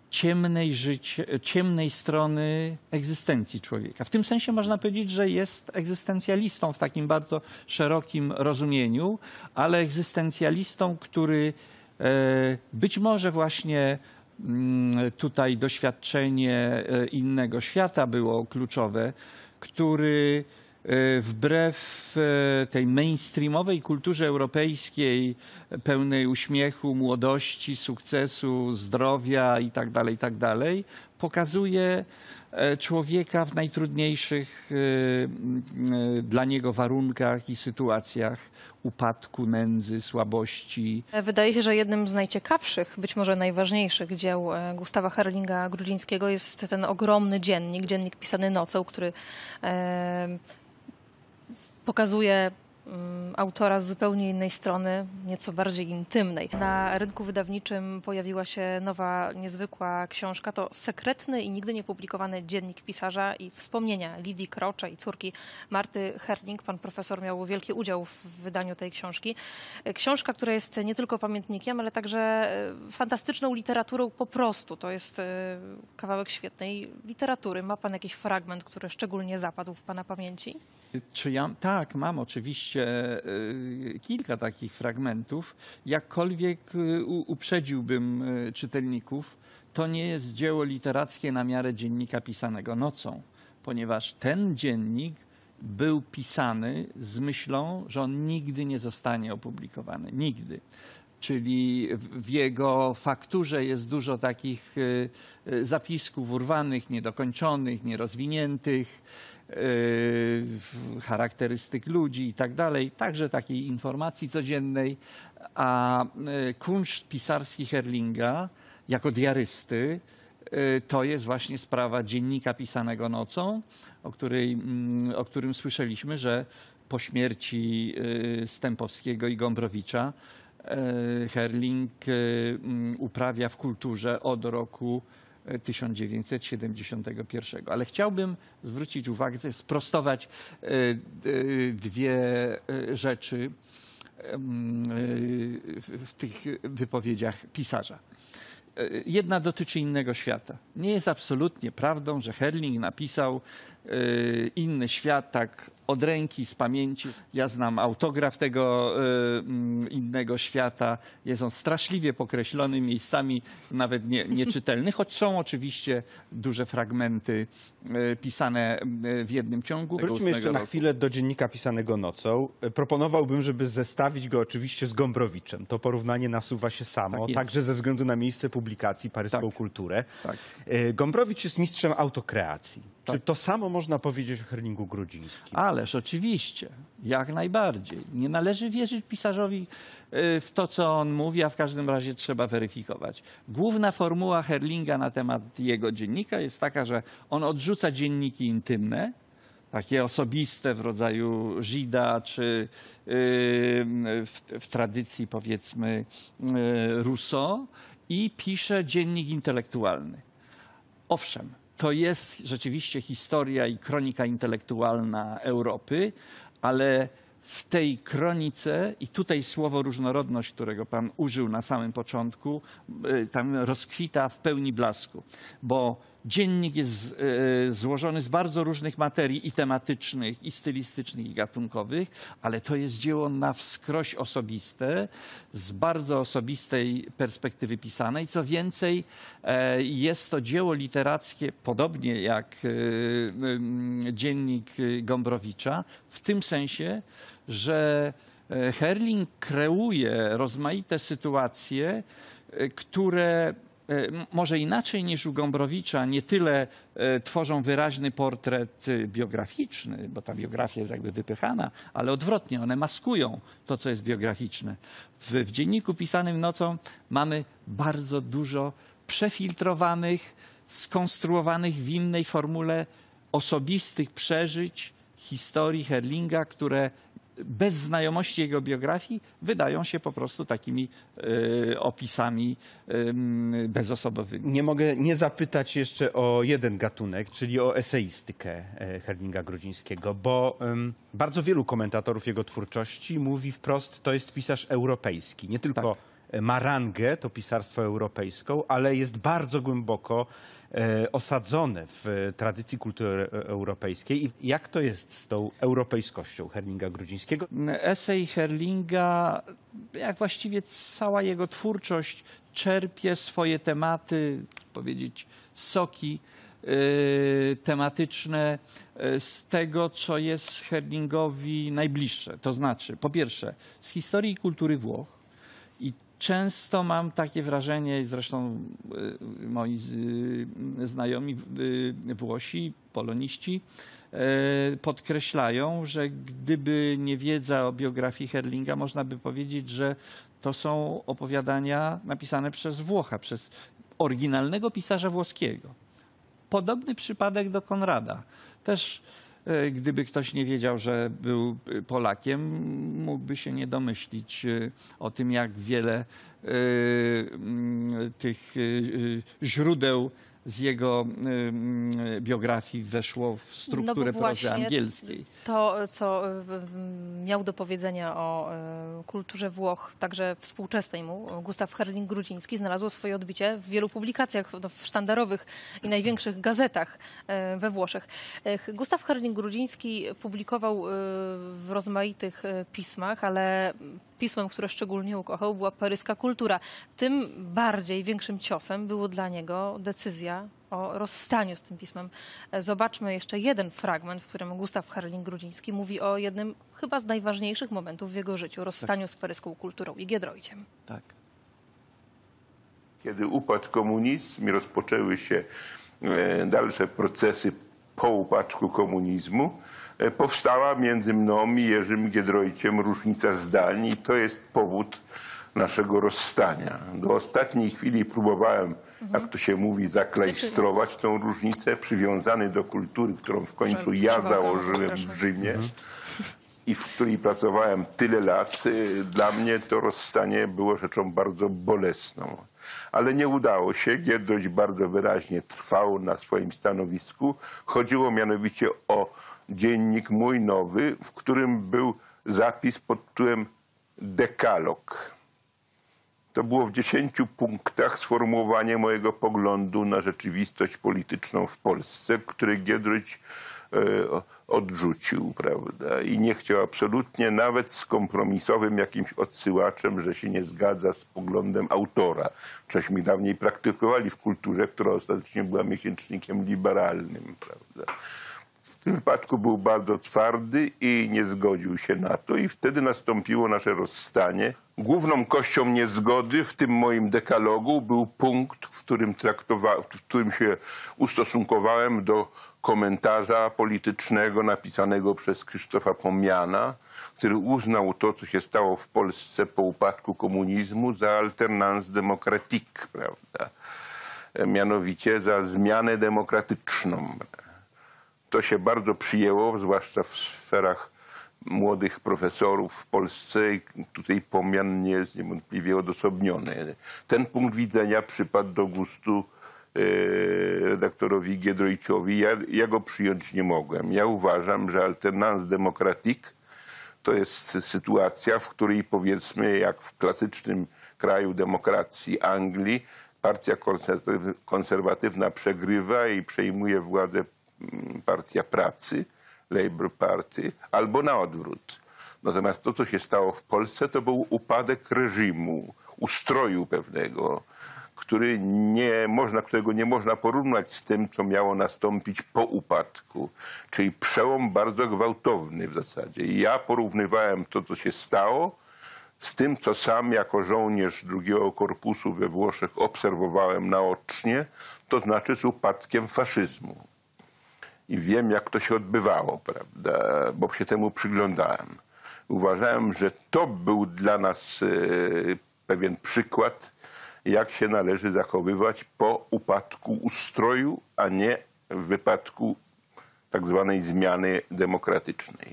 S3: ciemnej strony egzystencji człowieka. W tym sensie można powiedzieć, że jest egzystencjalistą w takim bardzo szerokim rozumieniu, ale egzystencjalistą, który być może właśnie tutaj doświadczenie innego świata było kluczowe, który wbrew tej mainstreamowej kulturze europejskiej, pełnej uśmiechu, młodości, sukcesu, zdrowia itd., pokazuje człowieka w najtrudniejszych dla niego warunkach i sytuacjach upadku, nędzy, słabości.
S4: Wydaje się, że jednym z najciekawszych, być może najważniejszych dzieł Gustawa Herlinga-Grudzińskiego jest ten ogromny dziennik pisany nocą, który pokazuje autora z zupełnie innej strony, nieco bardziej intymnej. Na rynku wydawniczym pojawiła się nowa, niezwykła książka. To sekretny i nigdy nie publikowany dziennik pisarza i wspomnienia Lidii Krocze i córki Marty Herling. Pan profesor miał wielki udział w wydaniu tej książki. Książka, która jest nie tylko pamiętnikiem, ale także fantastyczną literaturą po prostu. To jest kawałek świetnej literatury. Ma pan jakiś fragment, który szczególnie zapadł w pana pamięci?
S3: Tak, mam oczywiście kilka takich fragmentów. Jakkolwiek uprzedziłbym czytelników, to nie jest dzieło literackie na miarę dziennika pisanego nocą, ponieważ ten dziennik był pisany z myślą, że on nigdy nie zostanie opublikowany. Nigdy. Czyli w jego fakturze jest dużo takich zapisków urwanych, niedokończonych, nierozwiniętych, charakterystyk ludzi i tak dalej, także takiej informacji codziennej, a kunszt pisarski Herlinga jako diarysty to jest właśnie sprawa dziennika pisanego nocą, o którym słyszeliśmy, że po śmierci Stępowskiego i Gombrowicza Herling uprawia w kulturze od roku 1971. Ale chciałbym zwrócić uwagę, sprostować 2 rzeczy w tych wypowiedziach pisarza. Jedna dotyczy Innego świata. Nie jest absolutnie prawdą, że Herling napisał inny świat, tak od ręki, z pamięci. Ja znam autograf tego innego świata. Jest on straszliwie pokreślony, miejscami nawet nieczytelny, choć są oczywiście duże fragmenty pisane w jednym ciągu.
S2: Wróćmy jeszcze na chwilę do dziennika pisanego nocą. Proponowałbym, żeby zestawić go oczywiście z Gombrowiczem. To porównanie nasuwa się samo,
S3: Tak
S2: także ze względu na miejsce publikacji, paryską
S3: Tak.
S2: kulturę.
S3: Tak.
S2: Gombrowicz jest mistrzem autokreacji. Czy to samo można powiedzieć o Herlingu Grudzińskim?
S3: Ależ oczywiście, jak najbardziej. Nie należy wierzyć pisarzowi w to, co on mówi, a w każdym razie trzeba weryfikować. Główna formuła Herlinga na temat jego dziennika jest taka, że on odrzuca dzienniki intymne, takie osobiste w rodzaju Żida, czy w tradycji powiedzmy Rousseau, i pisze dziennik intelektualny. Owszem, to jest rzeczywiście historia i kronika intelektualna Europy, ale w tej kronice, i tutaj słowo różnorodność, którego pan użył na samym początku, tam rozkwita w pełni blasku, bo dziennik jest złożony z bardzo różnych materii i tematycznych, i stylistycznych, i gatunkowych, ale to jest dzieło na wskroś osobiste, z bardzo osobistej perspektywy pisanej. Co więcej, jest to dzieło literackie, podobnie jak dziennik Gombrowicza, w tym sensie, że Herling kreuje rozmaite sytuacje, które może inaczej niż u Gombrowicza nie tyle tworzą wyraźny portret biograficzny, bo ta biografia jest jakby wypychana, ale odwrotnie, one maskują to, co jest biograficzne. W dzienniku pisanym nocą mamy bardzo dużo przefiltrowanych, skonstruowanych w innej formule osobistych przeżyć, historii Herlinga, które bez znajomości jego biografii wydają się po prostu takimi opisami bezosobowymi.
S2: Nie mogę nie zapytać jeszcze o jeden gatunek, czyli o eseistykę Herlinga Grudzińskiego, bo bardzo wielu komentatorów jego twórczości mówi wprost, to jest pisarz europejski. Nie tylko ma rangę, to pisarstwo europejską, ale jest bardzo głęboko osadzone w tradycji kultury europejskiej. I jak to jest z tą europejskością Herlinga Grudzińskiego?
S3: Esej Herlinga, jak właściwie cała jego twórczość, czerpie swoje tematy, powiedzieć soki tematyczne z tego, co jest Herlingowi najbliższe. To znaczy, po pierwsze, z historii i kultury Włoch. I często mam takie wrażenie, zresztą moi znajomi Włosi, poloniści, podkreślają, że gdyby nie wiedza o biografii Herlinga, można by powiedzieć, że to są opowiadania napisane przez Włocha, przez oryginalnego pisarza włoskiego. Podobny przypadek do Konrada. Też gdyby ktoś nie wiedział, że był Polakiem, mógłby się nie domyślić o tym, jak wiele tych źródeł z jego biografii weszło w strukturę prozy angielskiej.
S4: To, co miał do powiedzenia o kulturze Włoch, także współczesnej mu, Gustaw Herling-Grudziński, znalazło swoje odbicie w wielu publikacjach, w sztandarowych i największych gazetach we Włoszech. Gustaw Herling-Grudziński publikował w rozmaitych pismach, ale pismem, które szczególnie ukochał, była paryska kultura. Tym bardziej większym ciosem było dla niego decyzja o rozstaniu z tym pismem. Zobaczmy jeszcze jeden fragment, w którym Gustaw Herling-Grudziński mówi o jednym chyba z najważniejszych momentów w jego życiu, rozstaniu z paryską kulturą i Giedroyciem.
S3: Tak.
S1: Kiedy upadł komunizm i rozpoczęły się dalsze procesy po upadku komunizmu, powstała między mną i Jerzym Giedroyciem różnica zdań i to jest powód naszego rozstania. Do ostatniej chwili próbowałem, jak to się mówi, zaklejstrować tą różnicę, przywiązany do kultury, którą w końcu ja założyłem w Rzymie i w której pracowałem tyle lat. Dla mnie to rozstanie było rzeczą bardzo bolesną. Ale nie udało się. Giedroyć bardzo wyraźnie trwał na swoim stanowisku. Chodziło mianowicie o dziennik mój nowy, w którym był zapis pod tytułem Dekalog. To było w 10 punktach sformułowanie mojego poglądu na rzeczywistość polityczną w Polsce, które Giedroyć odrzucił, prawda? I nie chciał absolutnie nawet z kompromisowym jakimś odsyłaczem, że się nie zgadza z poglądem autora. Cośmy dawniej praktykowali w kulturze, która ostatecznie była miesięcznikiem liberalnym, prawda? W tym wypadku był bardzo twardy i nie zgodził się na to i wtedy nastąpiło nasze rozstanie. Główną kością niezgody w tym moim dekalogu był punkt, w którym się ustosunkowałem do komentarza politycznego napisanego przez Krzysztofa Pomiana, który uznał to, co się stało w Polsce po upadku komunizmu, za alternance démocratique, prawda? Mianowicie za zmianę demokratyczną. To się bardzo przyjęło, zwłaszcza w sferach młodych profesorów w Polsce i tutaj Pomian nie jest niewątpliwie odosobniony. Ten punkt widzenia przypadł do gustu redaktorowi Giedroyciowi. Ja go przyjąć nie mogłem. Ja uważam, że alternance démocratique to jest sytuacja, w której powiedzmy jak w klasycznym kraju demokracji Anglii partia konserwatywna przegrywa i przejmuje władzę partia pracy, Labour Party, albo na odwrót. Natomiast to, co się stało w Polsce, to był upadek reżimu, ustroju pewnego, którego nie można porównać z tym, co miało nastąpić po upadku. Czyli przełom bardzo gwałtowny w zasadzie. I ja porównywałem to, co się stało, z tym, co sam jako żołnierz drugiego korpusu we Włoszech obserwowałem naocznie, to znaczy z upadkiem faszyzmu. I wiem, jak to się odbywało, prawda, bo się temu przyglądałem. Uważałem, że to był dla nas pewien przykład, jak się należy zachowywać po upadku ustroju, a nie w wypadku tak zwanej zmiany demokratycznej.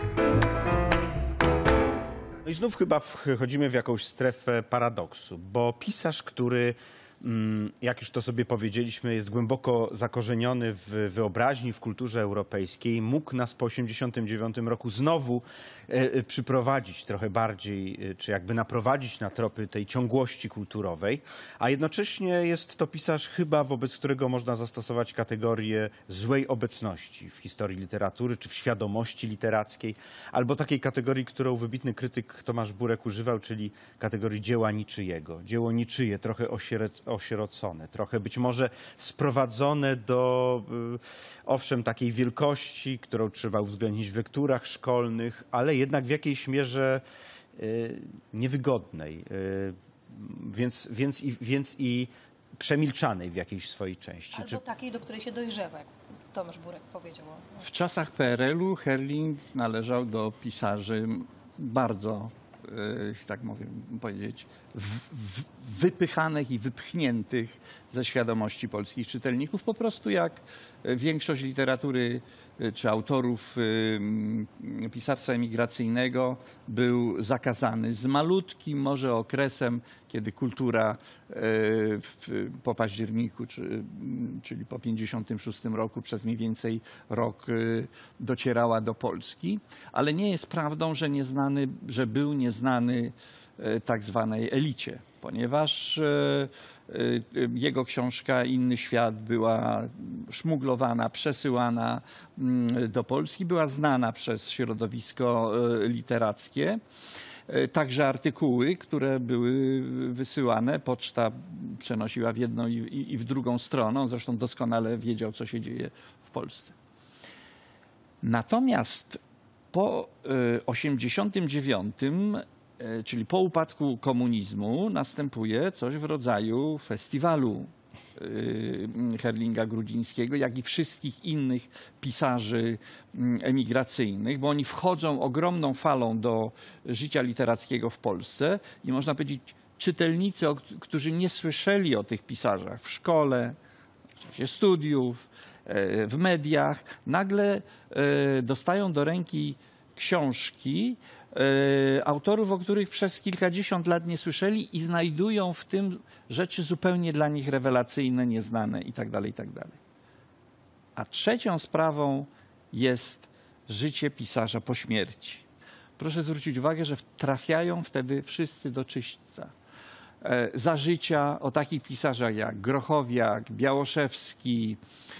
S2: No i znów chyba wchodzimy w jakąś strefę paradoksu, bo pisarz, który, jak już to sobie powiedzieliśmy, jest głęboko zakorzeniony w wyobraźni, w kulturze europejskiej, mógł nas po 1989 roku znowu przyprowadzić trochę bardziej, czy jakby naprowadzić na tropy tej ciągłości kulturowej, a jednocześnie jest to pisarz chyba, wobec którego można zastosować kategorię złej obecności w historii literatury, czy w świadomości literackiej, albo takiej kategorii, którą wybitny krytyk Tomasz Burek używał, czyli kategorii dzieła niczyjego. Dzieło niczyje, trochę osierocone, trochę być może sprowadzone do, owszem, takiej wielkości, którą trzeba uwzględnić w lekturach szkolnych, ale jednak w jakiejś mierze niewygodnej, więc i przemilczanej w jakiejś swojej części.
S4: Albo takiej, do której się dojrzewa, jak Tomasz Burek powiedział.
S3: W czasach PRL-u Herling należał do pisarzy bardzo, tak mogę powiedzieć, wypychanych i wypchniętych ze świadomości polskich czytelników. Po prostu jak większość literatury czy autorów pisarstwa emigracyjnego był zakazany z malutkim może okresem, kiedy kultura po październiku, czyli po 1956 roku przez mniej więcej rok docierała do Polski. Ale nie jest prawdą, że był nieznany tak zwanej elicie, ponieważ jego książka Inny świat była szmuglowana, przesyłana do Polski, była znana przez środowisko literackie. Także artykuły, które były wysyłane, poczta przenosiła w jedną i w drugą stronę. On zresztą doskonale wiedział, co się dzieje w Polsce. Natomiast po 1989, czyli po upadku komunizmu, następuje coś w rodzaju festiwalu Herlinga Grudzińskiego, jak i wszystkich innych pisarzy emigracyjnych, bo oni wchodzą ogromną falą do życia literackiego w Polsce i można powiedzieć, czytelnicy, którzy nie słyszeli o tych pisarzach w szkole, w czasie studiów, w mediach, nagle dostają do ręki książki autorów, o których przez kilkadziesiąt lat nie słyszeli i znajdują w tym rzeczy zupełnie dla nich rewelacyjne, nieznane itd., itd. A trzecią sprawą jest życie pisarza po śmierci. Proszę zwrócić uwagę, że trafiają wtedy wszyscy do czyśćca. za życia, o takich pisarzach jak Grochowiak, Białoszewski,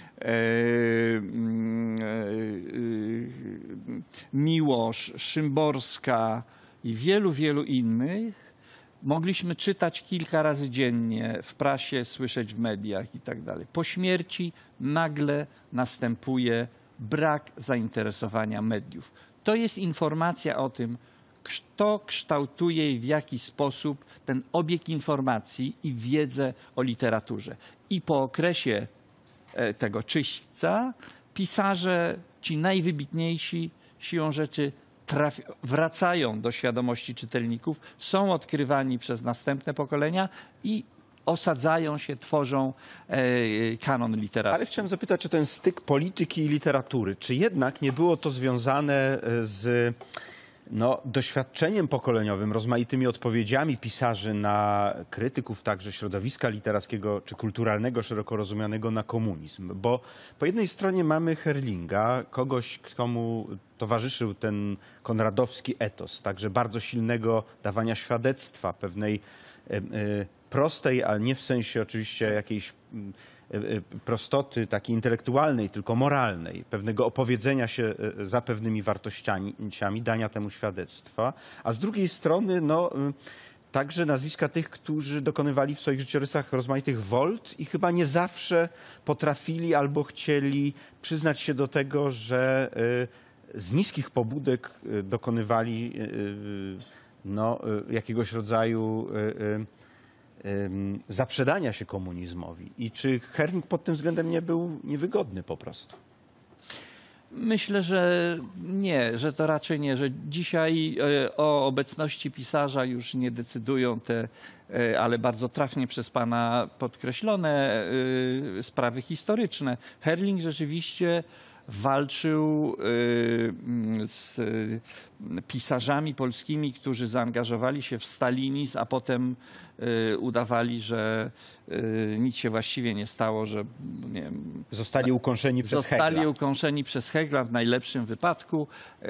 S3: Miłosz, Szymborska i wielu, wielu innych mogliśmy czytać kilka razy dziennie w prasie, słyszeć w mediach i tak dalej. Po śmierci nagle następuje brak zainteresowania mediów. To jest informacja o tym, kto kształtuje i w jaki sposób ten obieg informacji i wiedzę o literaturze. I po okresie tego czyśćca pisarze, ci najwybitniejsi, siłą rzeczy wracają do świadomości czytelników, są odkrywani przez następne pokolenia i osadzają się, tworzą kanon literacki.
S2: Ale chciałem zapytać o ten styk polityki i literatury. Czy jednak nie było to związane z doświadczeniem pokoleniowym, rozmaitymi odpowiedziami pisarzy na krytyków także środowiska literackiego czy kulturalnego, szeroko rozumianego na komunizm? Bo po jednej stronie mamy Herlinga, kogoś, komu towarzyszył ten konradowski etos, także bardzo silnego dawania świadectwa, pewnej prostej, ale nie w sensie oczywiście jakiejś prostoty takiej intelektualnej, tylko moralnej, pewnego opowiedzenia się za pewnymi wartościami, dania temu świadectwa, a z drugiej strony także nazwiska tych, którzy dokonywali w swoich życiorysach rozmaitych wolt i chyba nie zawsze potrafili albo chcieli przyznać się do tego, że z niskich pobudek dokonywali jakiegoś rodzaju zaprzedania się komunizmowi. I czy Herling pod tym względem nie był niewygodny po prostu?
S3: Myślę, że nie, że to raczej nie, że dzisiaj o obecności pisarza już nie decydują te, ale bardzo trafnie przez pana podkreślone sprawy historyczne. Herling rzeczywiście walczył z pisarzami polskimi, którzy zaangażowali się w stalinizm, a potem udawali, że nic się właściwie nie stało, że nie wiem,
S2: zostali ukąszeni przez Hegla.
S3: Zostali ukąszeni przez Hegla w najlepszym wypadku,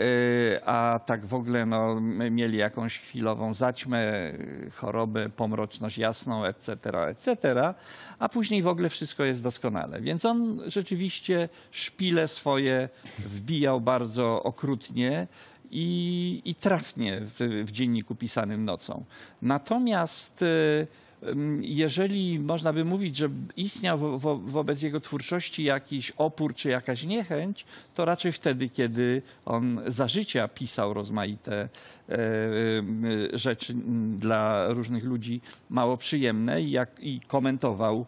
S3: a tak w ogóle mieli jakąś chwilową zaćmę, chorobę, pomroczność jasną, etc., etc., a później w ogóle wszystko jest doskonale. Więc on rzeczywiście szpile swoje wbijał bardzo okrutnie i trafnie w dzienniku pisanym nocą. Natomiast jeżeli można by mówić, że istniał wobec jego twórczości jakiś opór czy jakaś niechęć, to raczej wtedy, kiedy on za życia pisał rozmaite rzeczy dla różnych ludzi mało przyjemne i komentował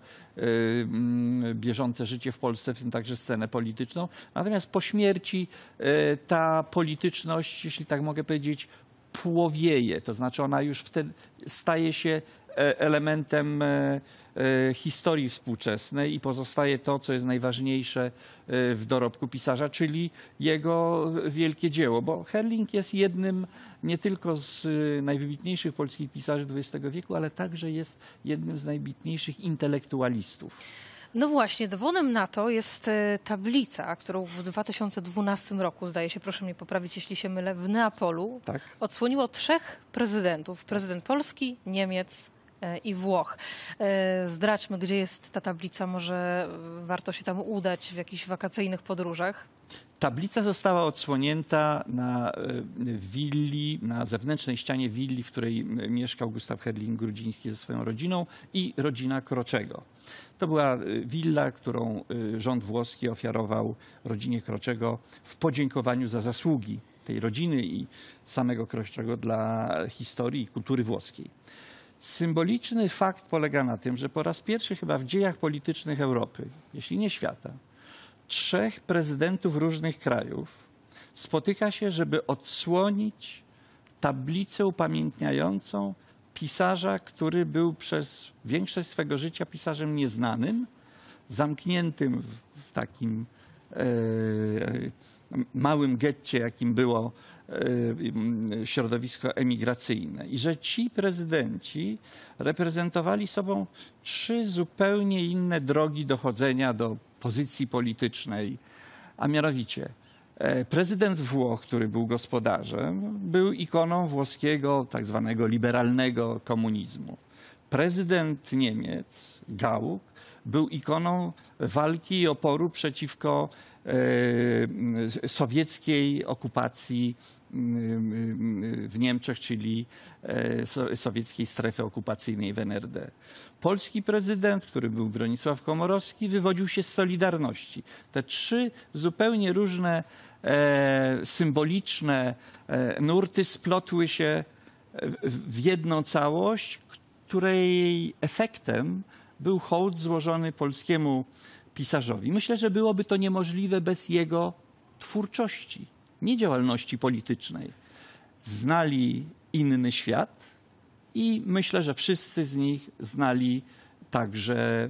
S3: bieżące życie w Polsce, w tym także scenę polityczną. Natomiast po śmierci ta polityczność, jeśli tak mogę powiedzieć, płowieje. To znaczy ona już wtedy staje się elementem historii współczesnej i pozostaje to, co jest najważniejsze w dorobku pisarza, czyli jego wielkie dzieło. Bo Herling jest jednym nie tylko z najwybitniejszych polskich pisarzy XX wieku, ale także jest jednym z najwybitniejszych intelektualistów.
S4: No właśnie, dowodem na to jest tablica, którą w 2012 roku, zdaje się, proszę mnie poprawić, jeśli się mylę, w Neapolu odsłoniło 3 prezydentów. Prezydent Polski, Niemiec i Włoch. Zdradźmy, gdzie jest ta tablica, może warto się tam udać w jakichś wakacyjnych podróżach.
S3: Tablica została odsłonięta na willi, na zewnętrznej ścianie willi, w której mieszkał Gustaw Herling-Grudziński ze swoją rodziną i rodzina Kroczego. To była willa, którą rząd włoski ofiarował rodzinie Kroczego w podziękowaniu za zasługi tej rodziny i samego Kroczego dla historii i kultury włoskiej. Symboliczny fakt polega na tym, że po raz pierwszy chyba w dziejach politycznych Europy, jeśli nie świata, 3 prezydentów różnych krajów spotyka się, żeby odsłonić tablicę upamiętniającą pisarza, który był przez większość swego życia pisarzem nieznanym, zamkniętym w takim małym getcie, jakim było środowisko emigracyjne. I że ci prezydenci reprezentowali sobą 3 zupełnie inne drogi dochodzenia do pozycji politycznej, a mianowicie Prezydent Włoch, który był gospodarzem, był ikoną włoskiego tak zwanego liberalnego komunizmu. Prezydent Niemiec, Gauck, był ikoną walki i oporu przeciwko sowieckiej okupacji w Niemczech, czyli sowieckiej strefy okupacyjnej w NRD. Polski prezydent, który był Bronisław Komorowski, wywodził się z Solidarności. Te trzy zupełnie różne symboliczne nurty splotły się w jedną całość, której efektem był hołd złożony polskiemu pisarzowi. Myślę, że byłoby to niemożliwe bez jego twórczości, nie działalności politycznej. Znali inny świat i myślę, że wszyscy z nich znali także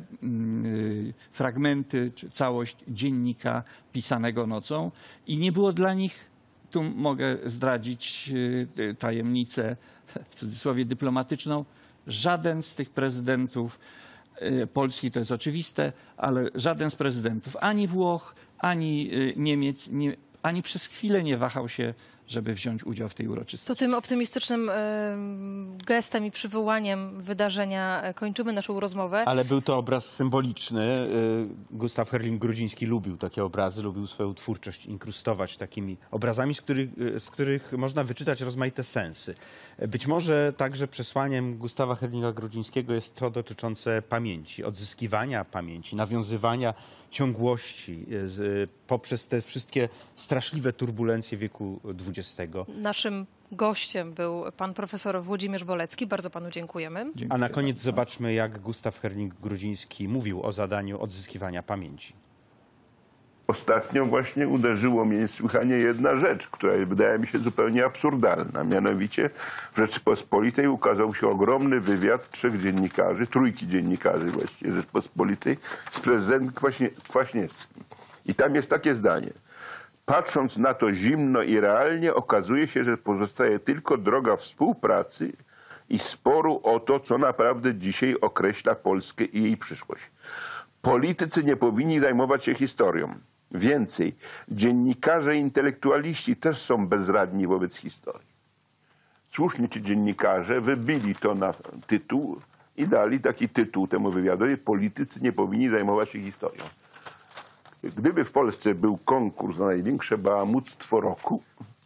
S3: fragmenty czy całość dziennika pisanego nocą i nie było dla nich, tu mogę zdradzić tajemnicę w cudzysłowie dyplomatyczną, żaden z tych prezydentów Polski, to jest oczywiste, ale żaden z prezydentów ani Włoch, ani Niemiec, ani przez chwilę nie wahał się, żeby wziąć udział w tej uroczystości.
S4: To tym optymistycznym gestem i przywołaniem wydarzenia kończymy naszą rozmowę.
S2: Ale był to obraz symboliczny. Gustaw Herling-Grudziński lubił takie obrazy, lubił swoją twórczość inkrustować takimi obrazami, z których można wyczytać rozmaite sensy. Być może także przesłaniem Gustawa Herlinga-Grudzińskiego jest to dotyczące pamięci, odzyskiwania pamięci, nawiązywania ciągłości poprzez te wszystkie straszliwe turbulencje wieku XX.
S4: Naszym gościem był pan profesor Włodzimierz Bolecki. Bardzo panu dziękujemy.
S3: Dziękuję
S2: A na koniec
S3: bardzo.
S2: zobaczmy, jak Gustaw Herling-Grudziński mówił o zadaniu odzyskiwania pamięci.
S1: Ostatnio właśnie uderzyło mnie niesłychanie jedna rzecz, która wydaje mi się zupełnie absurdalna. Mianowicie w Rzeczypospolitej ukazał się ogromny wywiad trójki dziennikarzy właściwie Rzeczypospolitej z prezydentem Kwaśniewskim. I tam jest takie zdanie. Patrząc na to zimno i realnie, okazuje się, że pozostaje tylko droga współpracy i sporu o to, co naprawdę dzisiaj określa Polskę i jej przyszłość. Politycy nie powinni zajmować się historią. Więcej, dziennikarze i intelektualiści też są bezradni wobec historii. Słusznie ci dziennikarze wybili to na tytuł i dali taki tytuł temu wywiadowi: politycy nie powinni zajmować się historią. Gdyby w Polsce był konkurs na największe bałamuctwo roku,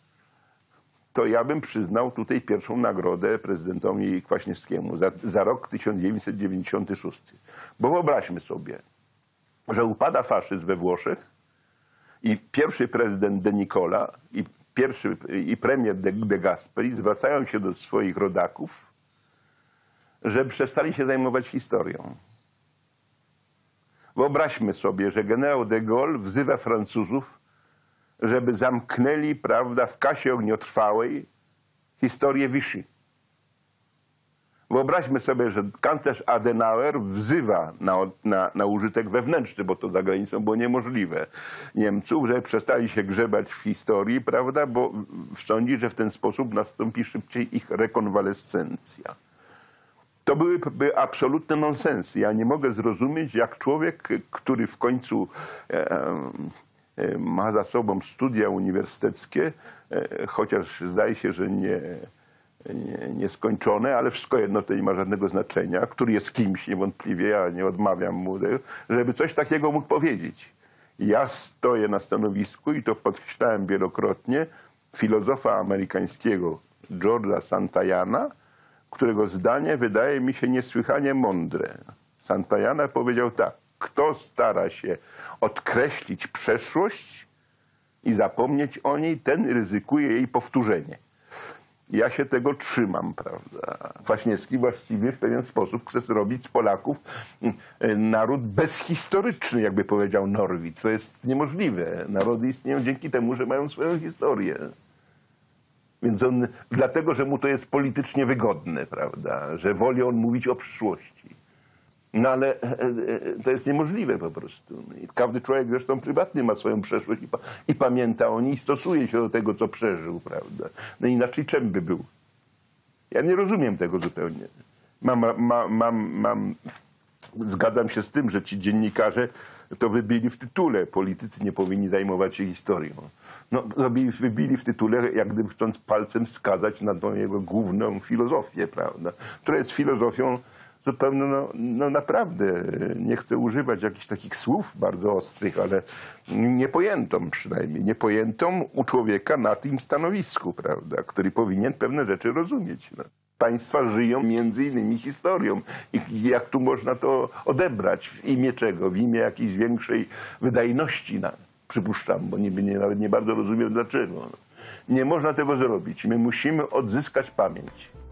S1: to ja bym przyznał tutaj pierwszą nagrodę prezydentowi Kwaśniewskiemu za rok 1996. Bo wyobraźmy sobie, że upada faszyzm we Włoszech i pierwszy prezydent De Nicola i premier De Gasperi zwracają się do swoich rodaków, że przestali się zajmować historią. Wyobraźmy sobie, że generał de Gaulle wzywa Francuzów, żeby zamknęli, prawda, w kasie ogniotrwałej historię Vichy. Wyobraźmy sobie, że kanclerz Adenauer wzywa na użytek wewnętrzny, bo to za granicą było niemożliwe, Niemców, że przestali się grzebać w historii, prawda, bo sądzi, że w ten sposób nastąpi szybciej ich rekonwalescencja. To byłyby absolutne nonsensy. Ja nie mogę zrozumieć, jak człowiek, który w końcu ma za sobą studia uniwersyteckie, chociaż zdaje się, że nieskończone, ale wszystko jedno to nie ma żadnego znaczenia, który jest kimś niewątpliwie, ja nie odmawiam mu, żeby coś takiego mógł powiedzieć. Ja stoję na stanowisku i to podkreślałem wielokrotnie, filozofa amerykańskiego George'a Santayana, którego zdanie wydaje mi się niesłychanie mądre. Santayana powiedział tak: kto stara się odkreślić przeszłość i zapomnieć o niej, ten ryzykuje jej powtórzenie. Ja się tego trzymam, prawda. Kwaśniewski właściwie w pewien sposób chce zrobić z Polaków naród bezhistoryczny, jakby powiedział Norwid. To jest niemożliwe. Narody istnieją dzięki temu, że mają swoją historię. Więc dlatego, że mu to jest politycznie wygodne, prawda, że woli on mówić o przyszłości. No ale to jest niemożliwe po prostu. I każdy człowiek zresztą prywatnie ma swoją przeszłość i pamięta o niej i stosuje się do tego, co przeżył, prawda. No inaczej czym by był? Ja nie rozumiem tego zupełnie. Mam Zgadzam się z tym, że ci dziennikarze to wybili w tytule. Politycy nie powinni zajmować się historią. No, wybili w tytule, jak gdyby chcąc palcem wskazać na tą jego główną filozofię, prawda? Która jest filozofią zupełnie, no naprawdę, nie chcę używać jakichś takich słów bardzo ostrych, ale niepojętą przynajmniej. Niepojętą u człowieka na tym stanowisku, prawda? Który powinien pewne rzeczy rozumieć. No. Państwa żyją między innymi historią. I jak tu można to odebrać? W imię czego? W imię jakiejś większej wydajności, przypuszczam, bo nawet nie bardzo rozumiem dlaczego. Nie można tego zrobić. My musimy odzyskać pamięć.